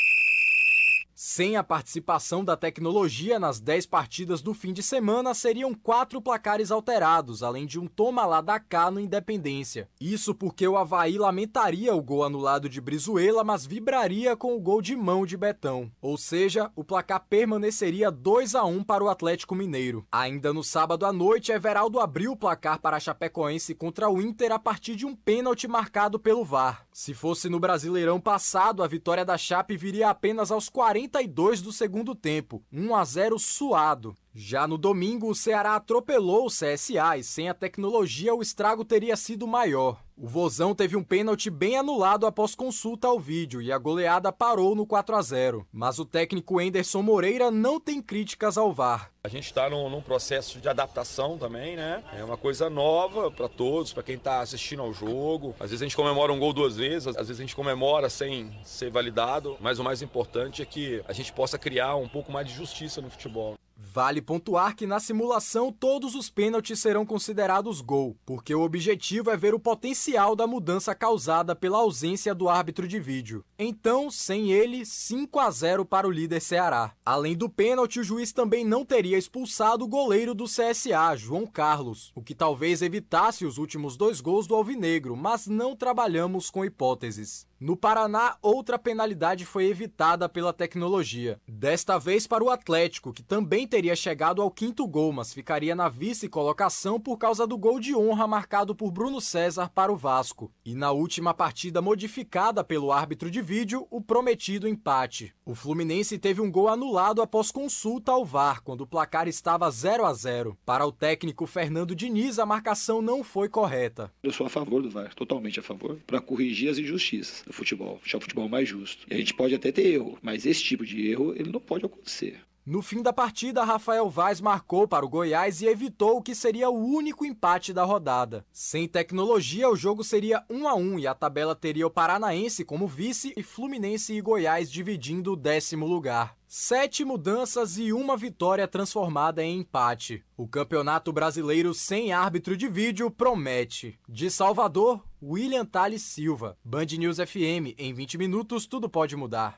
Sem a participação da tecnologia nas dez partidas do fim de semana, seriam quatro placares alterados, além de um toma lá da cá no Independência. Isso porque o Avaí lamentaria o gol anulado de Brizuela, mas vibraria com o gol de mão de Betão. Ou seja, o placar permaneceria dois a um para o Atlético Mineiro. Ainda no sábado à noite, Everaldo abriu o placar para a Chapecoense contra o Inter a partir de um pênalti marcado pelo V A R. Se fosse no Brasileirão passado, a vitória da Chape viria apenas aos quarenta e dois do segundo tempo, um a zero suado. Já no domingo, o Ceará atropelou o C S A e sem a tecnologia o estrago teria sido maior. O Vozão teve um pênalti bem anulado após consulta ao vídeo e a goleada parou no quatro a zero. Mas o técnico Enderson Moreira não tem críticas ao V A R. A gente está num, num processo de adaptação também, né? É uma coisa nova para todos, para quem está assistindo ao jogo. Às vezes a gente comemora um gol duas vezes, às vezes a gente comemora sem ser validado, mas o mais importante é que a gente possa criar um pouco mais de justiça no futebol. Vale pontuar que na simulação todos os pênaltis serão considerados gol, porque o objetivo é ver o potencial da mudança causada pela ausência do árbitro de vídeo. Então, sem ele, cinco a zero para o líder Ceará. Além do pênalti, o juiz também não teria expulsado o goleiro do C S A, João Carlos, o que talvez evitasse os últimos dois gols do Alvinegro, mas não trabalhamos com hipóteses. No Paraná, outra penalidade foi evitada pela tecnologia. Desta vez para o Atlético, que também teria chegado ao quinto gol, mas ficaria na vice-colocação por causa do gol de honra marcado por Bruno César para o Vasco. E na última partida modificada pelo árbitro de vídeo, o prometido empate. O Fluminense teve um gol anulado após consulta ao V A R, quando o placar estava zero a zero. Para o técnico Fernando Diniz, a marcação não foi correta. Eu sou a favor do V A R, totalmente a favor, para corrigir as injustiças do futebol, deixar o futebol mais justo. E a gente pode até ter erro, mas esse tipo de erro ele não pode acontecer. No fim da partida, Rafael Vaz marcou para o Goiás e evitou o que seria o único empate da rodada. Sem tecnologia, o jogo seria um a um e a tabela teria o Paranaense como vice e Fluminense e Goiás dividindo o décimo lugar. Sete mudanças e uma vitória transformada em empate. O Campeonato Brasileiro sem árbitro de vídeo promete. De Salvador, William Tales Silva. Band News F M, em vinte minutos tudo pode mudar.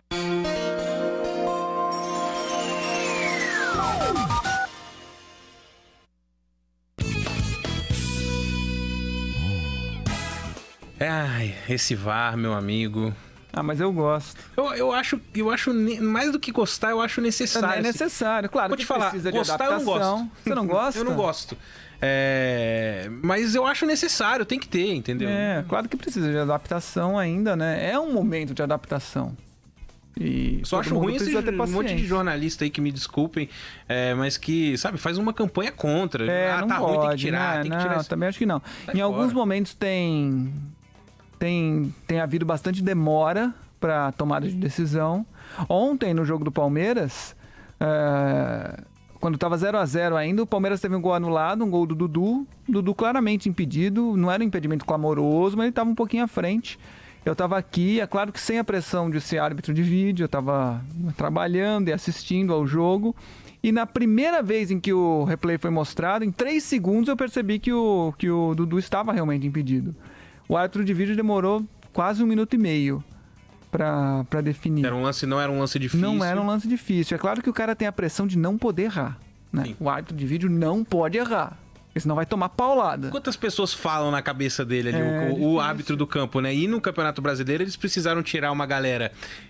Ai, esse V A R, meu amigo. Ah, mas eu gosto. Eu, eu acho, eu acho mais do que gostar, eu acho necessário. É necessário, claro. Vou te falar, precisa de gostar adaptação. eu não gosto. Você não gosta? Eu não gosto. É... Mas eu acho necessário, tem que ter, entendeu? É, claro que precisa de adaptação ainda, né? É um momento de adaptação. E só acho ruim esse um monte de jornalista aí que me desculpem, é, mas que, sabe, faz uma campanha contra. É, ah, não tá pode, ruim, tem que tirar, né? tem que não, tirar. Esse... Também acho que não. Sai em fora. Alguns momentos tem, tem, tem havido bastante demora para tomada de decisão. Ontem, no jogo do Palmeiras, é, quando estava zero a zero ainda, o Palmeiras teve um gol anulado, um gol do Dudu. Dudu claramente impedido, não era um impedimento clamoroso, mas ele estava um pouquinho à frente. Eu estava aqui, é claro que sem a pressão de ser árbitro de vídeo, eu estava trabalhando e assistindo ao jogo. E na primeira vez em que o replay foi mostrado, em três segundos eu percebi que o, que o Dudu estava realmente impedido. O árbitro de vídeo demorou quase um minuto e meio. pra, pra definir. Era um lance, não era um lance difícil. Não era um lance difícil. É claro que o cara tem a pressão de não poder errar, né? O árbitro de vídeo não pode errar, porque senão vai tomar paulada. Quantas pessoas falam na cabeça dele ali, É, o, o árbitro do campo, né? E no Campeonato Brasileiro eles precisaram tirar uma galera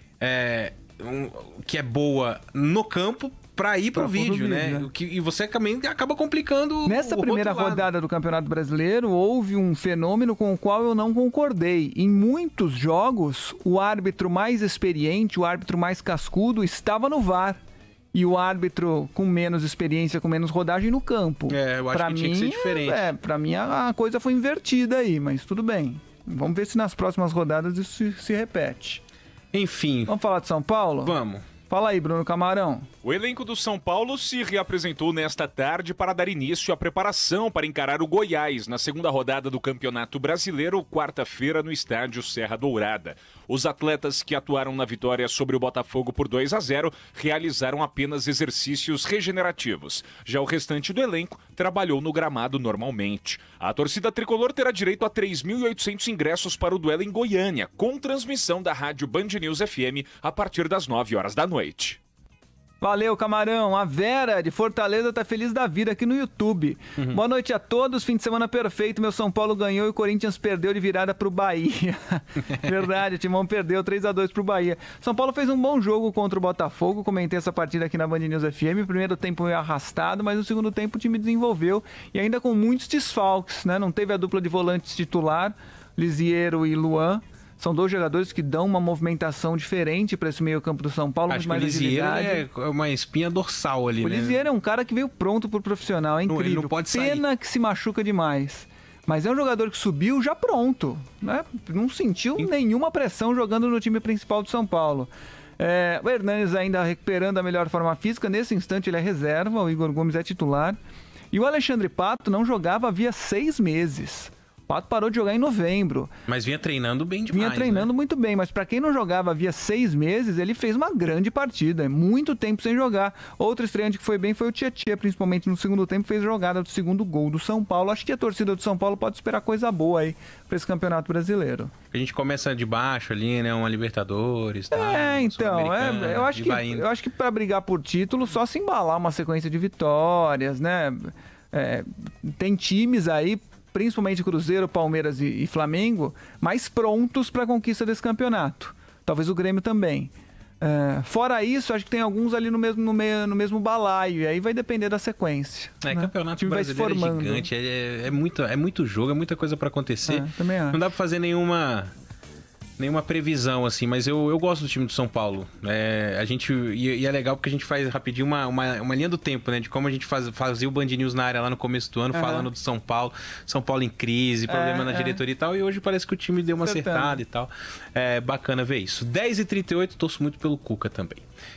é, um, que é boa no campo pra ir pro Pra vídeo, vídeo, né? né? O que, e você também acaba complicando Nessa o primeira outro lado. rodada do Campeonato Brasileiro, houve um fenômeno com o qual eu não concordei. Em muitos jogos, o árbitro mais experiente, o árbitro mais cascudo, estava no V A R. E o árbitro com menos experiência, com menos rodagem no campo. É, eu acho pra que mim, tinha que ser diferente. É, pra mim a, a coisa foi invertida aí, mas tudo bem. Vamos ver se nas próximas rodadas isso se, se repete. Enfim. Vamos falar de São Paulo? Vamos. Fala aí, Bruno Camarão. O elenco do São Paulo se reapresentou nesta tarde para dar início à preparação para encarar o Goiás na segunda rodada do Campeonato Brasileiro, quarta-feira, no estádio Serra Dourada. Os atletas que atuaram na vitória sobre o Botafogo por dois a zero realizaram apenas exercícios regenerativos. Já o restante do elenco trabalhou no gramado normalmente. A torcida tricolor terá direito a três mil e oitocentos ingressos para o duelo em Goiânia, com transmissão da rádio Band News F M a partir das nove horas da noite. Valeu, Camarão. A Vera, de Fortaleza, tá feliz da vida aqui no YouTube. Uhum. Boa noite a todos. Fim de semana perfeito. Meu São Paulo ganhou e o Corinthians perdeu de virada pro Bahia. Verdade, o Timão perdeu três a dois pro Bahia. São Paulo fez um bom jogo contra o Botafogo. Comentei essa partida aqui na Band News F M. O primeiro tempo foi arrastado, mas no segundo tempo o time desenvolveu. E ainda com muitos desfalques, né? Não teve a dupla de volantes titular, Lisiero e Luan. São dois jogadores que dão uma movimentação diferente para esse meio campo do São Paulo. Acho mais que o Lisiero agilidade. é uma espinha dorsal ali, o né? O Lisiero é um cara que veio pronto pro profissional, é incrível. Ele não pode sair. Pena que se machuca demais. Mas é um jogador que subiu já pronto, né? Não sentiu Sim. nenhuma pressão jogando no time principal do São Paulo. É, o Hernanes ainda recuperando a melhor forma física. Nesse instante ele é reserva, o Igor Gomes é titular. E o Alexandre Pato não jogava havia seis meses. O Pato parou de jogar em novembro. Mas vinha treinando bem demais. Vinha treinando né? muito bem, mas para quem não jogava havia seis meses, ele fez uma grande partida. É muito tempo sem jogar. Outro estreante que foi bem foi o Tietchan, principalmente no segundo tempo, fez jogada do segundo gol do São Paulo. Acho que a torcida do São Paulo pode esperar coisa boa aí para esse Campeonato Brasileiro. A gente começa de baixo ali, né? Uma Libertadores, tal, É, então, é, eu acho que eu acho que para brigar por título, só se embalar uma sequência de vitórias, né? É, tem times aí, principalmente Cruzeiro, Palmeiras e, e Flamengo, mais prontos para a conquista desse campeonato. Talvez o Grêmio também. É, fora isso, acho que tem alguns ali no mesmo, no meio, no mesmo balaio, e aí vai depender da sequência. É, né? Campeonato Brasileiro é gigante, é, é, muito, é muito jogo, é muita coisa para acontecer. É, também acho. Não dá para fazer nenhuma... nenhuma previsão, assim, mas eu, eu gosto do time do São Paulo. É, a gente, e, e é legal porque a gente faz rapidinho uma, uma, uma linha do tempo, né? De como a gente faz, fazia o Band News na área lá no começo do ano, uhum. falando do São Paulo. São Paulo em crise, problema é, na diretoria é. e tal. E hoje parece que o time deu uma Acertando. acertada e tal. É bacana ver isso. dez e trinta e oito, torço muito pelo Cuca também.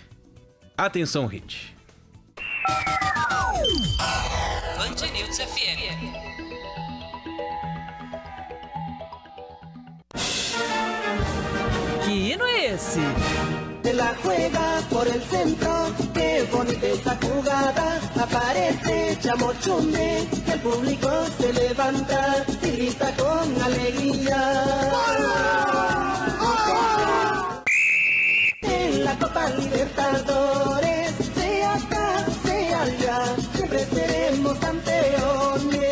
Atenção, Hit. Band News F M. Que hino é esse? Se la juega por el centro, qué bonita esa jugada. Aparece Chamochunde, el público se levanta y grita con alegría. En la Copa Libertadores, sea acá, sea allá, siempre seremos campeones.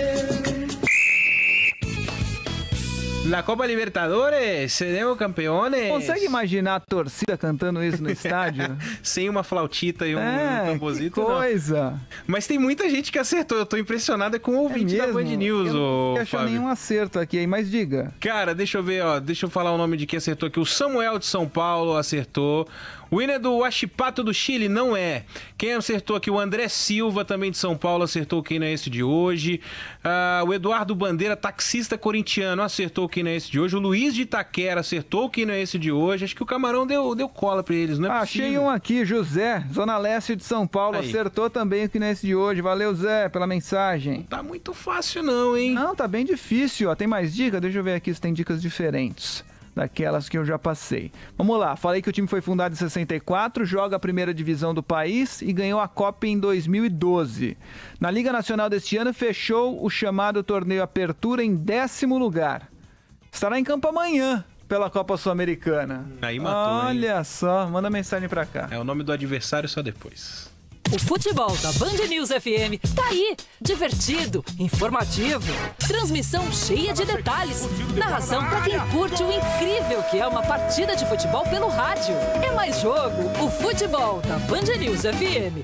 La Copa Libertadores, seremos campeones. Consegue imaginar a torcida cantando isso no estádio? Sem uma flautita e um, é, um tamborzito, que coisa. Não. Mas tem muita gente que acertou. Eu tô impressionado com o ouvinte é da Band News, eu ô, não achou nenhum acerto aqui, mas diga. Cara, deixa eu ver, ó. Deixa eu falar o nome de quem acertou aqui. O Samuel de São Paulo acertou. O Winner do Huachipato do Chile não é. Quem acertou aqui? O André Silva, também de São Paulo, acertou quem não é esse de hoje. Uh, o Eduardo Bandeira, taxista corintiano, acertou quem não é esse de hoje. O Luiz de Itaquera acertou quem não é esse de hoje. Acho que o Camarão deu, deu cola pra eles, não é Achei possível. um aqui, José, Zona Leste de São Paulo, Aí. acertou também o que não é esse de hoje. Valeu, Zé, pela mensagem. Não tá muito fácil não, hein? Não, tá bem difícil. Ó. Tem mais dicas? Deixa eu ver aqui se tem dicas diferentes daquelas que eu já passei. Vamos lá, falei que o time foi fundado em sessenta e quatro, joga a primeira divisão do país e ganhou a Copa em dois mil e doze. Na Liga Nacional deste ano, fechou o chamado torneio Apertura em décimo lugar. Estará em campo amanhã pela Copa Sul-Americana? Aí matou, Olha hein? só, manda mensagem pra cá. É o nome do adversário só depois. O futebol da Band News F M tá aí, divertido, informativo, transmissão cheia de detalhes, narração pra quem curte o incrível que é uma partida de futebol pelo rádio. É mais jogo, o futebol da Band News F M.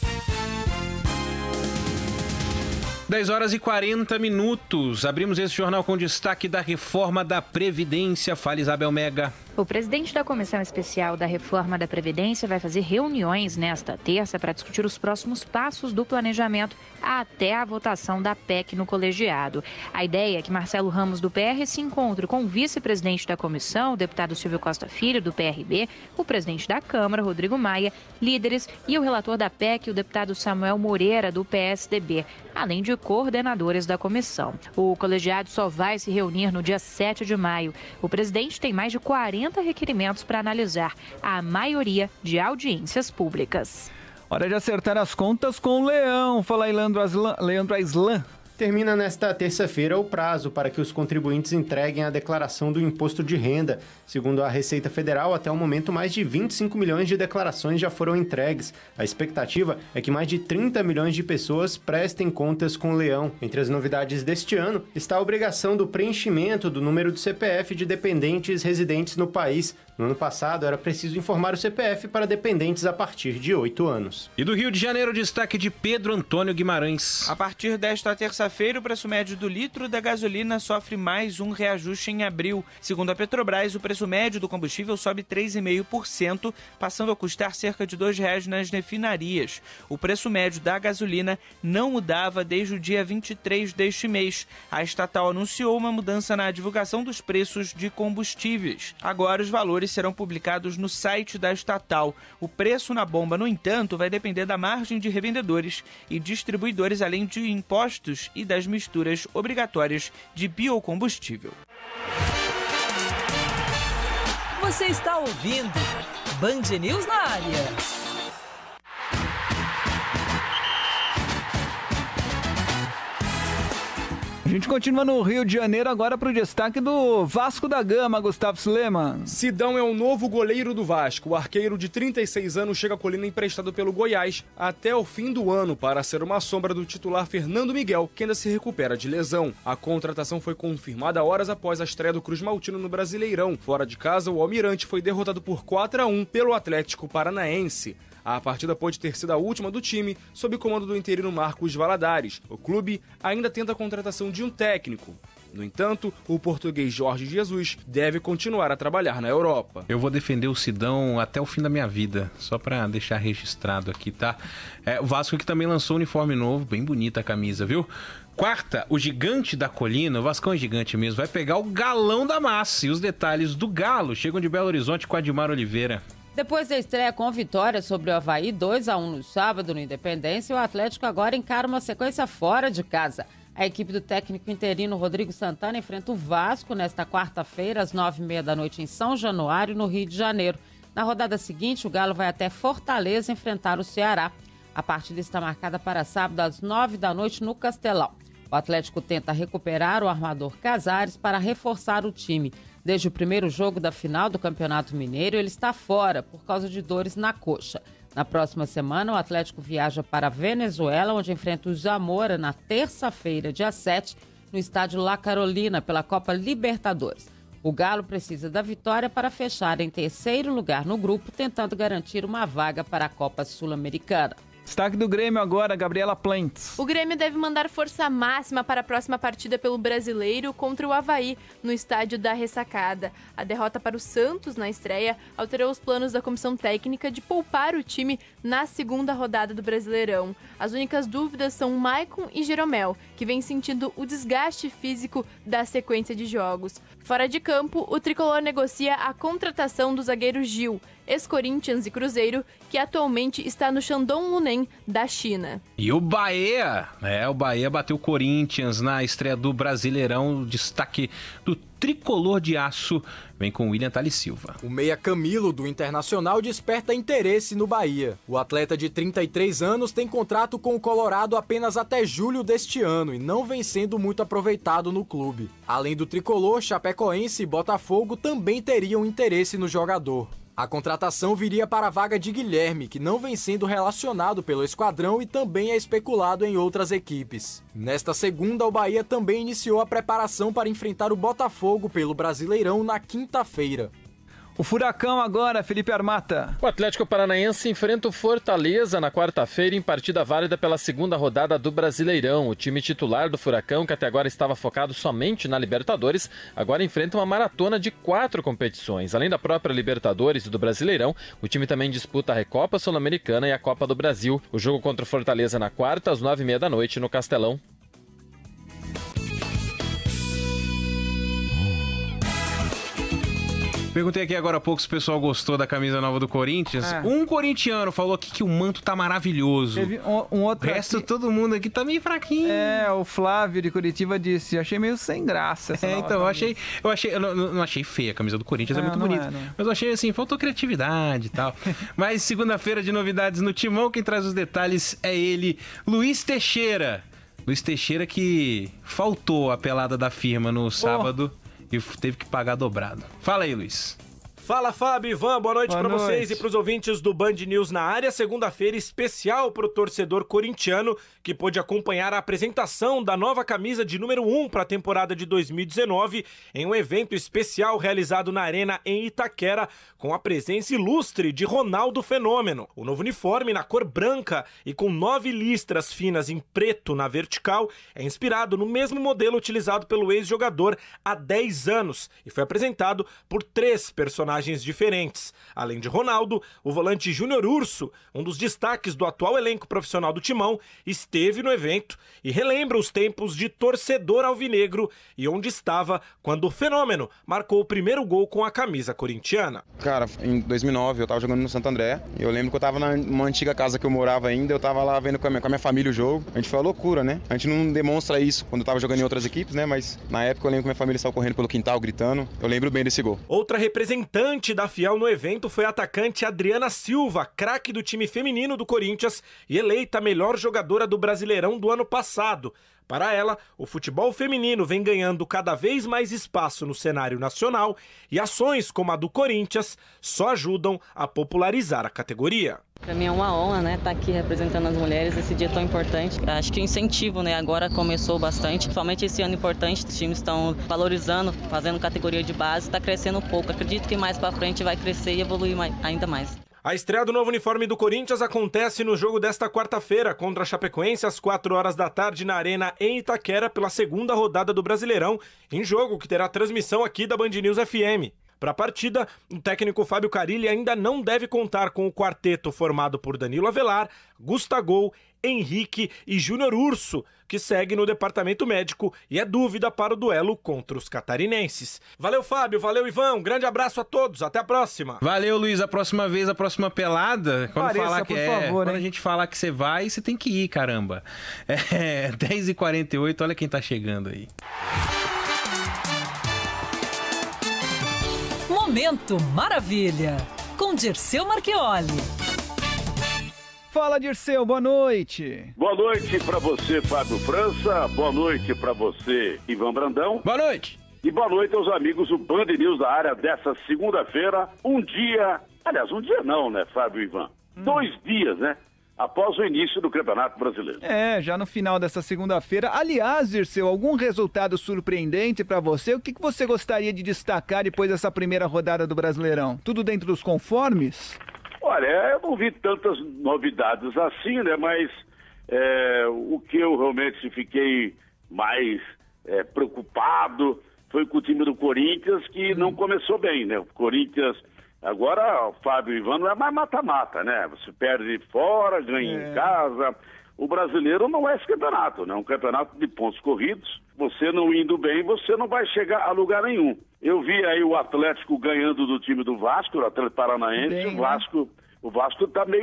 dez horas e quarenta minutos. Abrimos esse jornal com destaque da reforma da Previdência. Fala, Isabel Mega. O presidente da Comissão Especial da Reforma da Previdência vai fazer reuniões nesta terça para discutir os próximos passos do planejamento até a votação da P E C no colegiado. A ideia é que Marcelo Ramos, do P R, se encontre com o vice-presidente da comissão, o deputado Silvio Costa Filho, do P R B, o presidente da Câmara, Rodrigo Maia, líderes e o relator da P E C, o deputado Samuel Moreira, do P S D B, além de coordenadores da comissão. O colegiado só vai se reunir no dia sete de maio. O presidente tem mais de quarenta requerimentos para analisar, a maioria de audiências públicas. Hora de acertar as contas com o Leão. Fala aí, Leandro Aslan. Leandro Aslan. Termina nesta terça-feira o prazo para que os contribuintes entreguem a declaração do imposto de renda. Segundo a Receita Federal, até o momento, mais de vinte e cinco milhões de declarações já foram entregues. A expectativa é que mais de trinta milhões de pessoas prestem contas com o Leão. Entre as novidades deste ano está a obrigação do preenchimento do número do C P F de dependentes residentes no país. No ano passado, era preciso informar o C P F para dependentes a partir de oito anos. E do Rio de Janeiro, destaque de Pedro Antônio Guimarães. A partir desta terça-feira, o preço médio do litro da gasolina sofre mais um reajuste em abril. Segundo a Petrobras, o preço médio do combustível sobe três vírgula cinco por cento, passando a custar cerca de dois reais nas refinarias. O preço médio da gasolina não mudava desde o dia vinte e três deste mês. A estatal anunciou uma mudança na divulgação dos preços de combustíveis. Agora, os valores serão publicados no site da estatal. O preço na bomba, no entanto, vai depender da margem de revendedores e distribuidores, além de impostos e das misturas obrigatórias de biocombustível. Você está ouvindo Band News na área. A gente continua no Rio de Janeiro agora para o destaque do Vasco da Gama, Gustavo Suleman. Sidão é o novo goleiro do Vasco. O arqueiro de trinta e seis anos chega à Colina emprestado pelo Goiás até o fim do ano para ser uma sombra do titular Fernando Miguel, que ainda se recupera de lesão. A contratação foi confirmada horas após a estreia do Cruz Maltino no Brasileirão. Fora de casa, o Almirante foi derrotado por quatro a um pelo Atlético Paranaense. A partida pode ter sido a última do time, sob o comando do interino Marcos Valadares. O clube ainda tenta a contratação de um técnico. No entanto, o português Jorge Jesus deve continuar a trabalhar na Europa. Eu vou defender o Sidão até o fim da minha vida, só para deixar registrado aqui, tá? É, o Vasco que também lançou um uniforme novo, bem bonita a camisa, viu? Quarta, o gigante da colina, o Vascão é gigante mesmo, vai pegar o galão da massa. E os detalhes do Galo chegam de Belo Horizonte com Admar Oliveira. Depois da estreia com vitória sobre o Avaí dois a um no sábado no Independência, o Atlético agora encara uma sequência fora de casa. A equipe do técnico interino Rodrigo Santana enfrenta o Vasco nesta quarta-feira, às nove e meia da noite, em São Januário, no Rio de Janeiro. Na rodada seguinte, o Galo vai até Fortaleza enfrentar o Ceará. A partida está marcada para sábado, às nove da noite, no Castelão. O Atlético tenta recuperar o armador Casares para reforçar o time. Desde o primeiro jogo da final do Campeonato Mineiro, ele está fora por causa de dores na coxa. Na próxima semana, o Atlético viaja para a Venezuela, onde enfrenta o Zamora na terça-feira, dia sete, no estádio La Carolina, pela Copa Libertadores. O Galo precisa da vitória para fechar em terceiro lugar no grupo, tentando garantir uma vaga para a Copa Sul-Americana. Destaque do Grêmio agora, Gabriela Plentes. O Grêmio deve mandar força máxima para a próxima partida pelo Brasileiro contra o Avaí, no estádio da Ressacada. A derrota para o Santos na estreia alterou os planos da comissão técnica de poupar o time na segunda rodada do Brasileirão. As únicas dúvidas são Maicon e Jeromel, que vem sentindo o desgaste físico da sequência de jogos. Fora de campo, o tricolor negocia a contratação do zagueiro Gil, ex-Corinthians e Cruzeiro, que atualmente está no Shandong Luneng Shenzhen, da China. E o Bahia, é, o Bahia bateu o Corinthians na estreia do Brasileirão, destaque do tricolor de aço, vem com o William Tales Silva. O meia Camilo, do Internacional, desperta interesse no Bahia. O atleta de trinta e três anos tem contrato com o Colorado apenas até julho deste ano e não vem sendo muito aproveitado no clube. Além do tricolor, Chapecoense e Botafogo também teriam interesse no jogador. A contratação viria para a vaga de Guilherme, que não vem sendo relacionado pelo esquadrão e também é especulado em outras equipes. Nesta segunda, o Bahia também iniciou a preparação para enfrentar o Botafogo pelo Brasileirão na quinta-feira. O Furacão agora, Felipe Armata. O Atlético Paranaense enfrenta o Fortaleza na quarta-feira em partida válida pela segunda rodada do Brasileirão. O time titular do Furacão, que até agora estava focado somente na Libertadores, agora enfrenta uma maratona de quatro competições. Além da própria Libertadores e do Brasileirão, o time também disputa a Recopa Sul-Americana e a Copa do Brasil. O jogo contra o Fortaleza na quarta, às nove e meia da noite, no Castelão. Perguntei aqui agora há pouco se o pessoal gostou da camisa nova do Corinthians. É. Um corintiano falou aqui que o manto tá maravilhoso. Teve um, um outro o resto, aqui... todo mundo aqui tá meio fraquinho. É, o Flávio de Curitiba disse, achei meio sem graça essa É, então, eu achei, eu achei, eu não, não achei feia a camisa do Corinthians, não, é muito bonita. É, mas eu achei assim, faltou criatividade e tal. Mas segunda-feira de novidades no Timão, quem traz os detalhes é ele, Luiz Teixeira. Luiz Teixeira que faltou a pelada da firma no sábado. Oh. E teve que pagar dobrado. Fala aí, Luiz. Fala, Fábio, Ivan, boa noite para vocês e para os ouvintes do Band News na área. Segunda-feira especial para o torcedor corintiano que pôde acompanhar a apresentação da nova camisa de número um para a temporada de dois mil e dezenove em um evento especial realizado na Arena em Itaquera com a presença ilustre de Ronaldo Fenômeno. O novo uniforme na cor branca e com nove listras finas em preto na vertical é inspirado no mesmo modelo utilizado pelo ex-jogador há dez anos e foi apresentado por três personagens diferentes. Além de Ronaldo, o volante Júnior Urso, um dos destaques do atual elenco profissional do Timão, esteve no evento e relembra os tempos de torcedor alvinegro e onde estava quando o Fenômeno marcou o primeiro gol com a camisa corintiana. Cara, em dois mil e nove eu tava jogando no Santo André. Eu lembro que eu tava numa antiga casa que eu morava ainda, eu tava lá vendo com a minha, com a minha família o jogo. A gente foi uma loucura, né? A gente não demonstra isso quando eu tava jogando em outras equipes, né? Mas na época eu lembro que minha família estava correndo pelo quintal, gritando. Eu lembro bem desse gol. Outra representante da Fiel no evento foi a atacante Adriana Silva, craque do time feminino do Corinthians e eleita a melhor jogadora do Brasileirão do ano passado. Para ela, o futebol feminino vem ganhando cada vez mais espaço no cenário nacional e ações como a do Corinthians só ajudam a popularizar a categoria. Para mim é uma honra, né, estar aqui representando as mulheres nesse dia tão importante. Acho que o incentivo, né, agora começou bastante. Somente esse ano importante, os times estão valorizando, fazendo categoria de base, está crescendo um pouco. Acredito que mais para frente vai crescer e evoluir mais, ainda mais. A estreia do novo uniforme do Corinthians acontece no jogo desta quarta-feira contra a Chapecoense às quatro horas da tarde na Arena em Itaquera pela segunda rodada do Brasileirão, em jogo que terá transmissão aqui da Band News F M. Para a partida, o técnico Fábio Carilli ainda não deve contar com o quarteto formado por Danilo Avelar, Gustavo, Henrique e Júnior Urso, que segue no departamento médico e é dúvida para o duelo contra os catarinenses. Valeu, Fábio, valeu, Ivan, um grande abraço a todos, até a próxima. Valeu, Luiz, a próxima vez, a próxima pelada, quando, Pareça, falar que por é, favor, quando a gente falar que você vai, você tem que ir, caramba. É dez e quarenta e oito, olha quem tá chegando aí. Momento Maravilha, com Dirceu Marchioli. Fala, Dirceu, boa noite. Boa noite pra você, Fábio França. Boa noite pra você, Ivan Brandão. Boa noite. E boa noite aos amigos do Band News da área dessa segunda-feira. Um dia, aliás, um dia não, né, Fábio e Ivan? Hum. Dois dias, né? Após o início do Campeonato Brasileiro. É, já no final dessa segunda-feira. Aliás, Dirceu, algum resultado surpreendente pra você? O que, que você gostaria de destacar depois dessa primeira rodada do Brasileirão? Tudo dentro dos conformes? Olha, eu não vi tantas novidades assim, né? Mas é, o que eu realmente fiquei mais é, preocupado foi com o time do Corinthians, que não começou bem, né? O Corinthians... Agora, o Fábio e Ivan não é mais mata-mata, né? Você perde fora, ganha é. em casa. O brasileiro não é esse campeonato, né? É um campeonato de pontos corridos. Você não indo bem, você não vai chegar a lugar nenhum. Eu vi aí o Atlético ganhando do time do Vasco, o Atlético Paranaense. Bem, o Vasco, né? o Vasco tá meio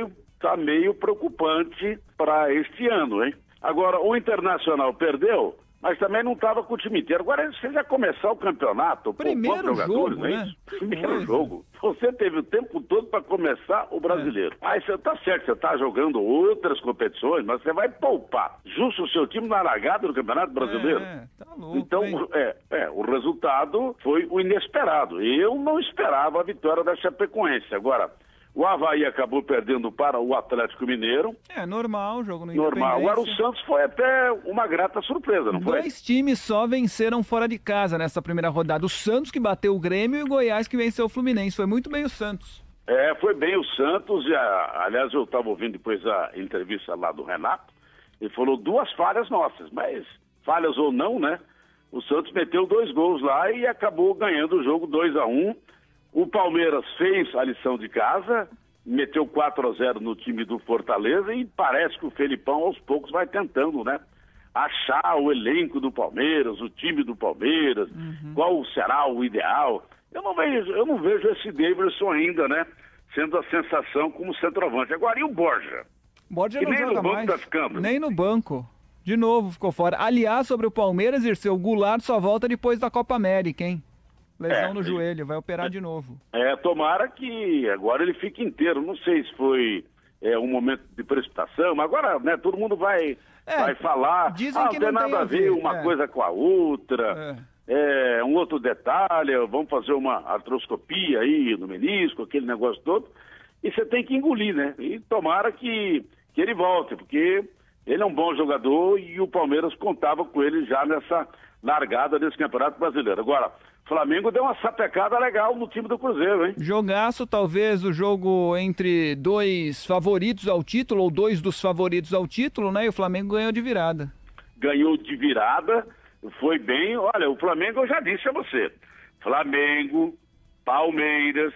está meio preocupante para este ano, hein? Agora, o Internacional perdeu, mas também não estava com o time inteiro. Agora, você já começar o campeonato, primeiro com jogadores, jogo, não é né? isso? Primeiro jogo. Você teve o tempo todo para começar o brasileiro. É. Aí você tá certo, você está jogando outras competições, mas você vai poupar justo o seu time na largada do Campeonato Brasileiro. É, tá louco, então, é, é, o resultado foi o inesperado. Eu não esperava a vitória da Chapecoense. Agora, o Avaí acabou perdendo para o Atlético Mineiro. É normal, o jogo no Normal. Agora o Santos foi até uma grata surpresa, não foi? Dois times só venceram fora de casa nessa primeira rodada. O Santos que bateu o Grêmio e o Goiás que venceu o Fluminense. Foi muito bem o Santos. É, foi bem o Santos. E, a, aliás, eu estava ouvindo depois a entrevista lá do Renato. Ele falou duas falhas nossas, mas falhas ou não, né? O Santos meteu dois gols lá e acabou ganhando o jogo dois a um. O Palmeiras fez a lição de casa, meteu quatro a zero no time do Fortaleza e parece que o Felipão aos poucos vai tentando, né? Achar o elenco do Palmeiras, o time do Palmeiras, uhum. qual será o ideal. Eu não vejo, eu não vejo esse Davidson ainda, né? Sendo a sensação como centroavante. Agora, e o Borja? Borja que não nem joga no banco mais, tá ficando. Nem no banco. De novo ficou fora. Aliás, sobre o Palmeiras, Irceu, o Goulart só volta depois da Copa América, hein? Lesão É, no joelho, vai operar de novo. É, tomara que agora ele fique inteiro. Não sei se foi é, um momento de precipitação, mas agora, né, todo mundo vai, É, vai falar. dizem ah, que não tem não tem nada a a ver ver, uma é. coisa com a outra. É. um outro detalhe, vamos fazer uma artroscopia aí no menisco, aquele negócio todo. E você tem que engolir, né? E tomara que, que ele volte, porque ele é um bom jogador e o Palmeiras contava com ele já nessa largada desse Campeonato Brasileiro. Agora, o Flamengo deu uma sapecada legal no time do Cruzeiro, hein? Jogaço, talvez o jogo entre dois favoritos ao título, ou dois dos favoritos ao título, né? E o Flamengo ganhou de virada. Ganhou de virada, foi bem. Olha, o Flamengo eu já disse a você. Flamengo, Palmeiras,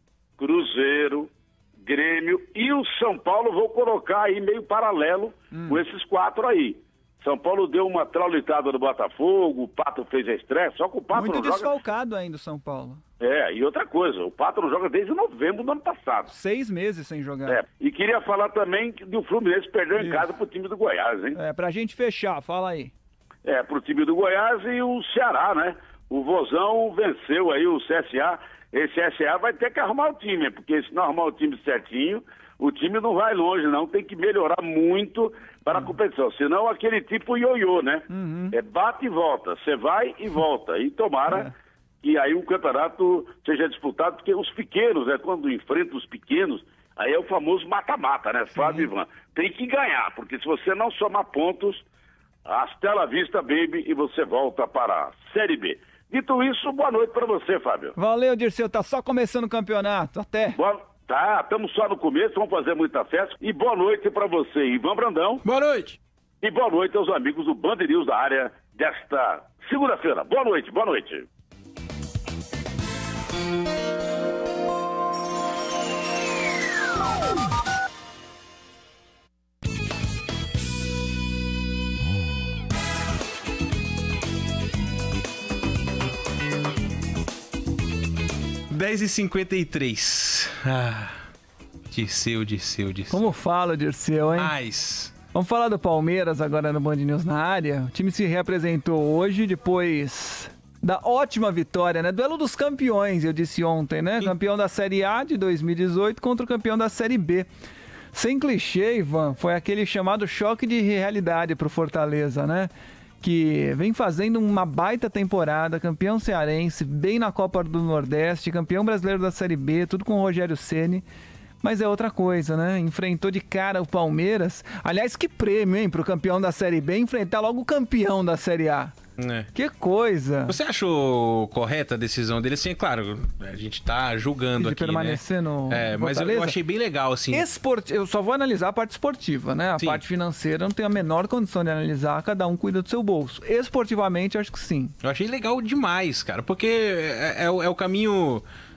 Cruzeiro, Grêmio e o São Paulo, vou colocar aí meio paralelo hum. com esses quatro aí. São Paulo deu uma traulitada no Botafogo, o Pato fez a estreia, só que o Pato Muito não joga... desfalcado ainda o São Paulo. É, e outra coisa, o Pato não joga desde novembro do ano passado. Seis meses sem jogar. É, e queria falar também que o Fluminense perdeu Isso. em casa pro time do Goiás, hein? É, pra gente fechar, fala aí. É, pro time do Goiás e o Ceará, né? O Vozão venceu aí o C S A. Esse C S A vai ter que arrumar o time, porque se não arrumar o time certinho, o time não vai longe, não. Tem que melhorar muito para a competição. Senão, aquele tipo ioiô, né? Uhum. É bate e volta. Você vai e volta. E tomara É. que aí o campeonato seja disputado, porque os pequenos, né? Quando enfrentam os pequenos, aí é o famoso mata-mata, né? Fábio e Ivan. Tem que ganhar, porque se você não somar pontos, hasta la vista, baby, e você volta para a Série B. Dito isso, boa noite para você, Fábio. Valeu, Dirceu, tá só começando o campeonato. Até. Boa... Tá, estamos só no começo, vamos fazer muita festa. E boa noite para você, Ivan Brandão. Boa noite. E boa noite aos amigos do Band News da área desta segunda-feira. Boa noite, boa noite. dez e cinquenta e três. Ah, Dirceu, Dirceu, Dirceu. Como fala, Dirceu, hein? Mais. Vamos falar do Palmeiras agora no Band News na área. O time se reapresentou hoje depois da ótima vitória, né? Duelo dos campeões, eu disse ontem, né? Campeão da Série A de dois mil e dezoito contra o campeão da Série B. Sem clichê, Ivan, foi aquele chamado choque de realidade pro Fortaleza, né? Que vem fazendo uma baita temporada, campeão cearense, bem na Copa do Nordeste, campeão brasileiro da Série B, tudo com o Rogério Ceni. Mas é outra coisa, né? Enfrentou de cara o Palmeiras. Aliás, que prêmio, hein, pro campeão da Série B enfrentar logo o campeão da Série A. É. Que coisa. Você achou correta a decisão dele? Assim, claro, a gente tá julgando de aqui, permanecer né? no É, mas eu, eu achei bem legal, assim. Esport... Eu só vou analisar a parte esportiva, né? A Sim. parte financeira eu não tenho a menor condição de analisar, cada um cuida do seu bolso. Esportivamente, eu acho que sim. Eu achei legal demais, cara, porque é, é, o- é o caminho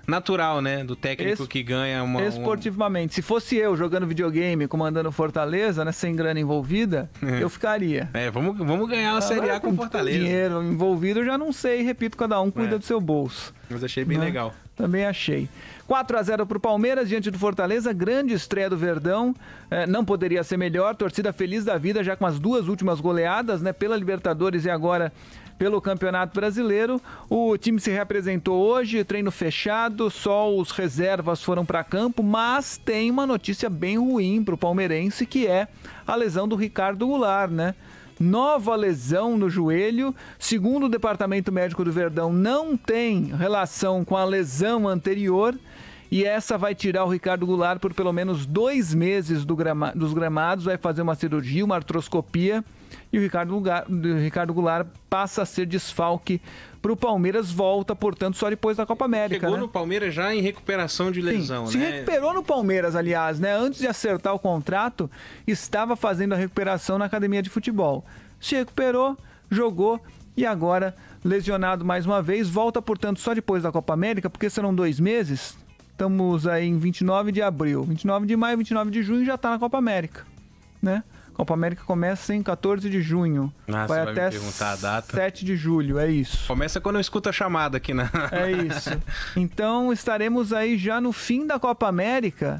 natural, né? Do técnico es... que ganha uma... Esportivamente. Uma... Se fosse eu jogando videogame, comandando Fortaleza, né? Sem grana envolvida, é. eu ficaria. É, vamos, vamos ganhar uma ah, Série A com Fortaleza. Dinheiro envolvido eu já não sei, repito, cada um cuida é. do seu bolso. Mas achei bem né? legal. Também achei. quatro a zero para o Palmeiras, diante do Fortaleza, grande estreia do Verdão, é, não poderia ser melhor, torcida feliz da vida, já com as duas últimas goleadas, né, pela Libertadores e agora pelo Campeonato Brasileiro. O time se reapresentou hoje, treino fechado, só os reservas foram para campo, mas tem uma notícia bem ruim para o palmeirense, que é a lesão do Ricardo Goulart, né? Nova lesão no joelho, segundo o departamento médico do Verdão, não tem relação com a lesão anterior e essa vai tirar o Ricardo Goulart por pelo menos dois meses do grama, dos gramados, vai fazer uma cirurgia, uma artroscopia e o Ricardo, Goulart, o Ricardo Goulart passa a ser desfalque para o Palmeiras, volta, portanto, só depois da Copa América. Chegou né? no Palmeiras já em recuperação de lesão, Sim, né? Se recuperou no Palmeiras, aliás, né? Antes de acertar o contrato, estava fazendo a recuperação na academia de futebol. Se recuperou, jogou e agora, lesionado mais uma vez, volta, portanto, só depois da Copa América, porque serão dois meses. Estamos aí em vinte e nove de abril. vinte e nove de maio, vinte e nove de junho já está na Copa América, né? Copa América começa em quatorze de junho. Ah, vai vai até me perguntar a data. sete de julho, é isso. Começa quando eu escuto a chamada aqui na... É isso. Então estaremos aí já no fim da Copa América.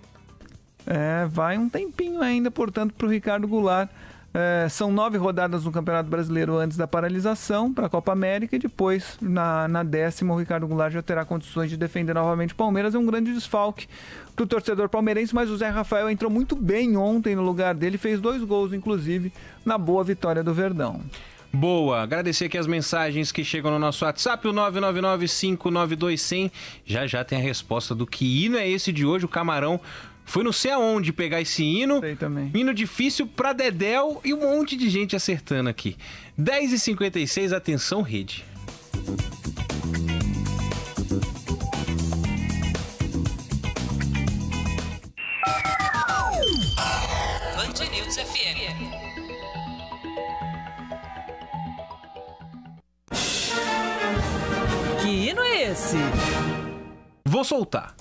É, vai um tempinho ainda, portanto, para o Ricardo Goulart. É, são nove rodadas no Campeonato Brasileiro antes da paralisação para a Copa América e depois, na, na décima, o Ricardo Goulart já terá condições de defender novamente o Palmeiras. É um grande desfalque para o torcedor palmeirense, mas o Zé Rafael entrou muito bem ontem no lugar dele, fez dois gols, inclusive, na boa vitória do Verdão. Boa, agradecer aqui as mensagens que chegam no nosso WhatsApp, o nove nove nove, cinco nove dois, zero zero. Já já tem a resposta do que hino é esse de hoje, o Camarão foi não sei aonde pegar esse hino. Sei também. Hino difícil pra Dedéu e um monte de gente acertando aqui. dez e cinquenta e seis, atenção, rede. Band News F M. Que hino é esse? Vou soltar.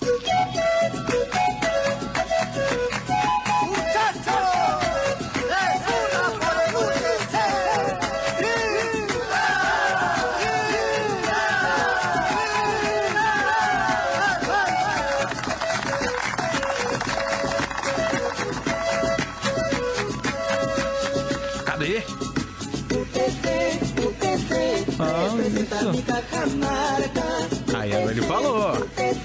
Cadê? Ah, isso. Aí agora ele falou.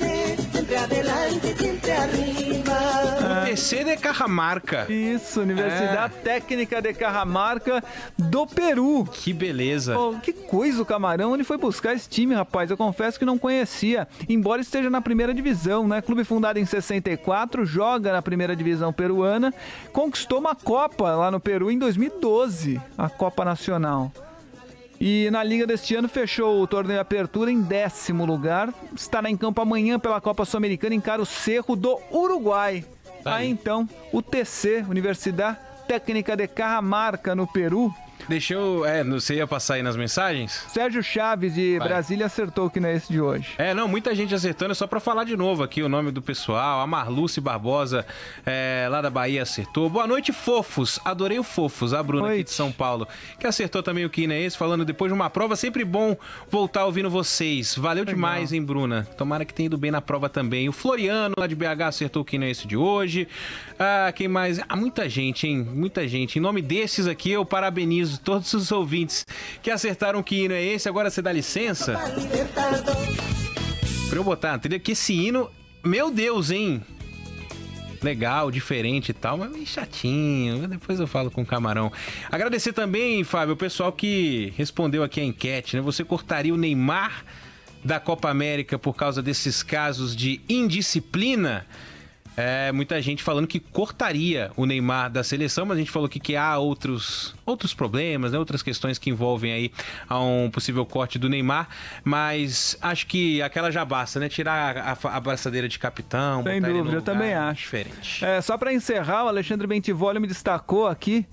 Ah, U T C de Cajamarca. Isso, Universidade é. Técnica de Cajamarca do Peru. Que beleza. Oh, que coisa o Camarão, ele foi buscar esse time, rapaz. Eu confesso que não conhecia, embora esteja na primeira divisão, né? Clube fundado em sessenta e quatro, joga na primeira divisão peruana, conquistou uma Copa lá no Peru em dois mil e doze, a Copa Nacional. E na Liga deste ano fechou o torneio de apertura em décimo lugar. Estará em campo amanhã pela Copa Sul-Americana, encara o Cerro do Uruguai. Tá aí. aí então, U T C, Universidade Técnica de Cajamarca, no Peru. Deixa eu... É, você ia passar aí nas mensagens? Sérgio Chaves, de Vai. Brasília, acertou que não é esse de hoje. É, não, muita gente acertando. É só pra falar de novo aqui o nome do pessoal. A Marluce Barbosa, é, lá da Bahia, acertou. Boa noite, fofos. Adorei o Fofos, a Bruna noite. Aqui de São Paulo, que acertou também o que é esse, falando depois de uma prova. Sempre bom voltar ouvindo vocês. Valeu Legal. Demais, hein, Bruna? Tomara que tenha ido bem na prova também. O Floriano, lá de B H, acertou o que é esse de hoje. Ah, quem mais? Ah, muita gente, hein? Muita gente. Em nome desses aqui, eu parabenizo todos os ouvintes que acertaram que hino é esse. Agora você dá licença pra eu botar na trilha, que esse hino, meu Deus, hein? Legal, diferente e tal, mas meio chatinho. Depois eu falo com o Camarão. Agradecer também, Fábio, o pessoal que respondeu aqui a enquete, né? Você cortaria o Neymar da Copa América por causa desses casos de indisciplina? É, muita gente falando que cortaria o Neymar da seleção, mas a gente falou aqui que há outros, outros problemas, né, outras questões que envolvem aí a um possível corte do Neymar, mas acho que aquela já basta, né? Tirar a, a, a braçadeira de capitão. Sem dúvida, eu também acho. Diferente. É, só para encerrar, o Alexandre Bentivoli me destacou aqui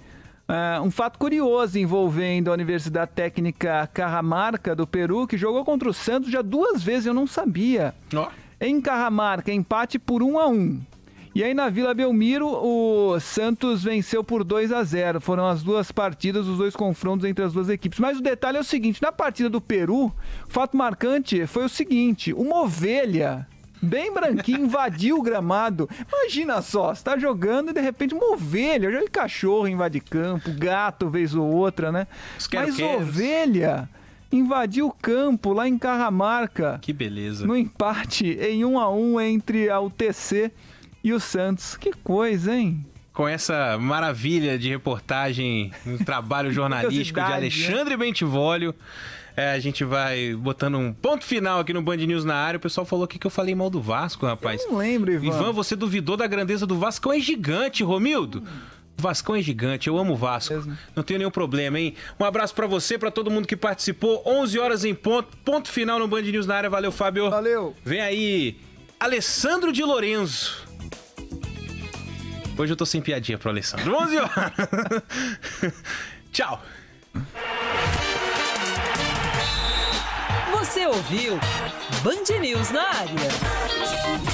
Uh, um fato curioso envolvendo a Universidade Técnica Cajamarca do Peru, que jogou contra o Santos já duas vezes, eu não sabia. Oh. Em Cajamarca, empate por um a um. E aí na Vila Belmiro, o Santos venceu por dois a zero. Foram as duas partidas, os dois confrontos entre as duas equipes. Mas o detalhe é o seguinte, na partida do Peru, o fato marcante foi o seguinte, uma ovelha bem branquinha invadiu o gramado. Imagina só, você tá jogando e de repente uma ovelha, já vi cachorro invade campo, gato vez ou outra, né? Mas ovelha invadiu o campo lá em Cajamarca. Que beleza. No empate em um a um entre a U T C e o Santos. Que coisa, hein? Com essa maravilha de reportagem no trabalho jornalístico de Alexandre Bentivolio, é, a gente vai botando um ponto final aqui no Band News na área. O pessoal falou aqui que eu falei mal do Vasco, rapaz. Eu não lembro, Ivan. Ivan, você duvidou da grandeza do Vasco. É gigante, Romildo. O Vascão é gigante, eu amo o Vasco. Mesmo. Não tenho nenhum problema, hein? Um abraço pra você, pra todo mundo que participou. onze horas em ponto, ponto final no Band News na área. Valeu, Fábio. Valeu. Vem aí, Alessandro de Lorenzo. Hoje eu tô sem piadinha pro Alessandro. onze horas. Tchau. Você ouviu Band News na área.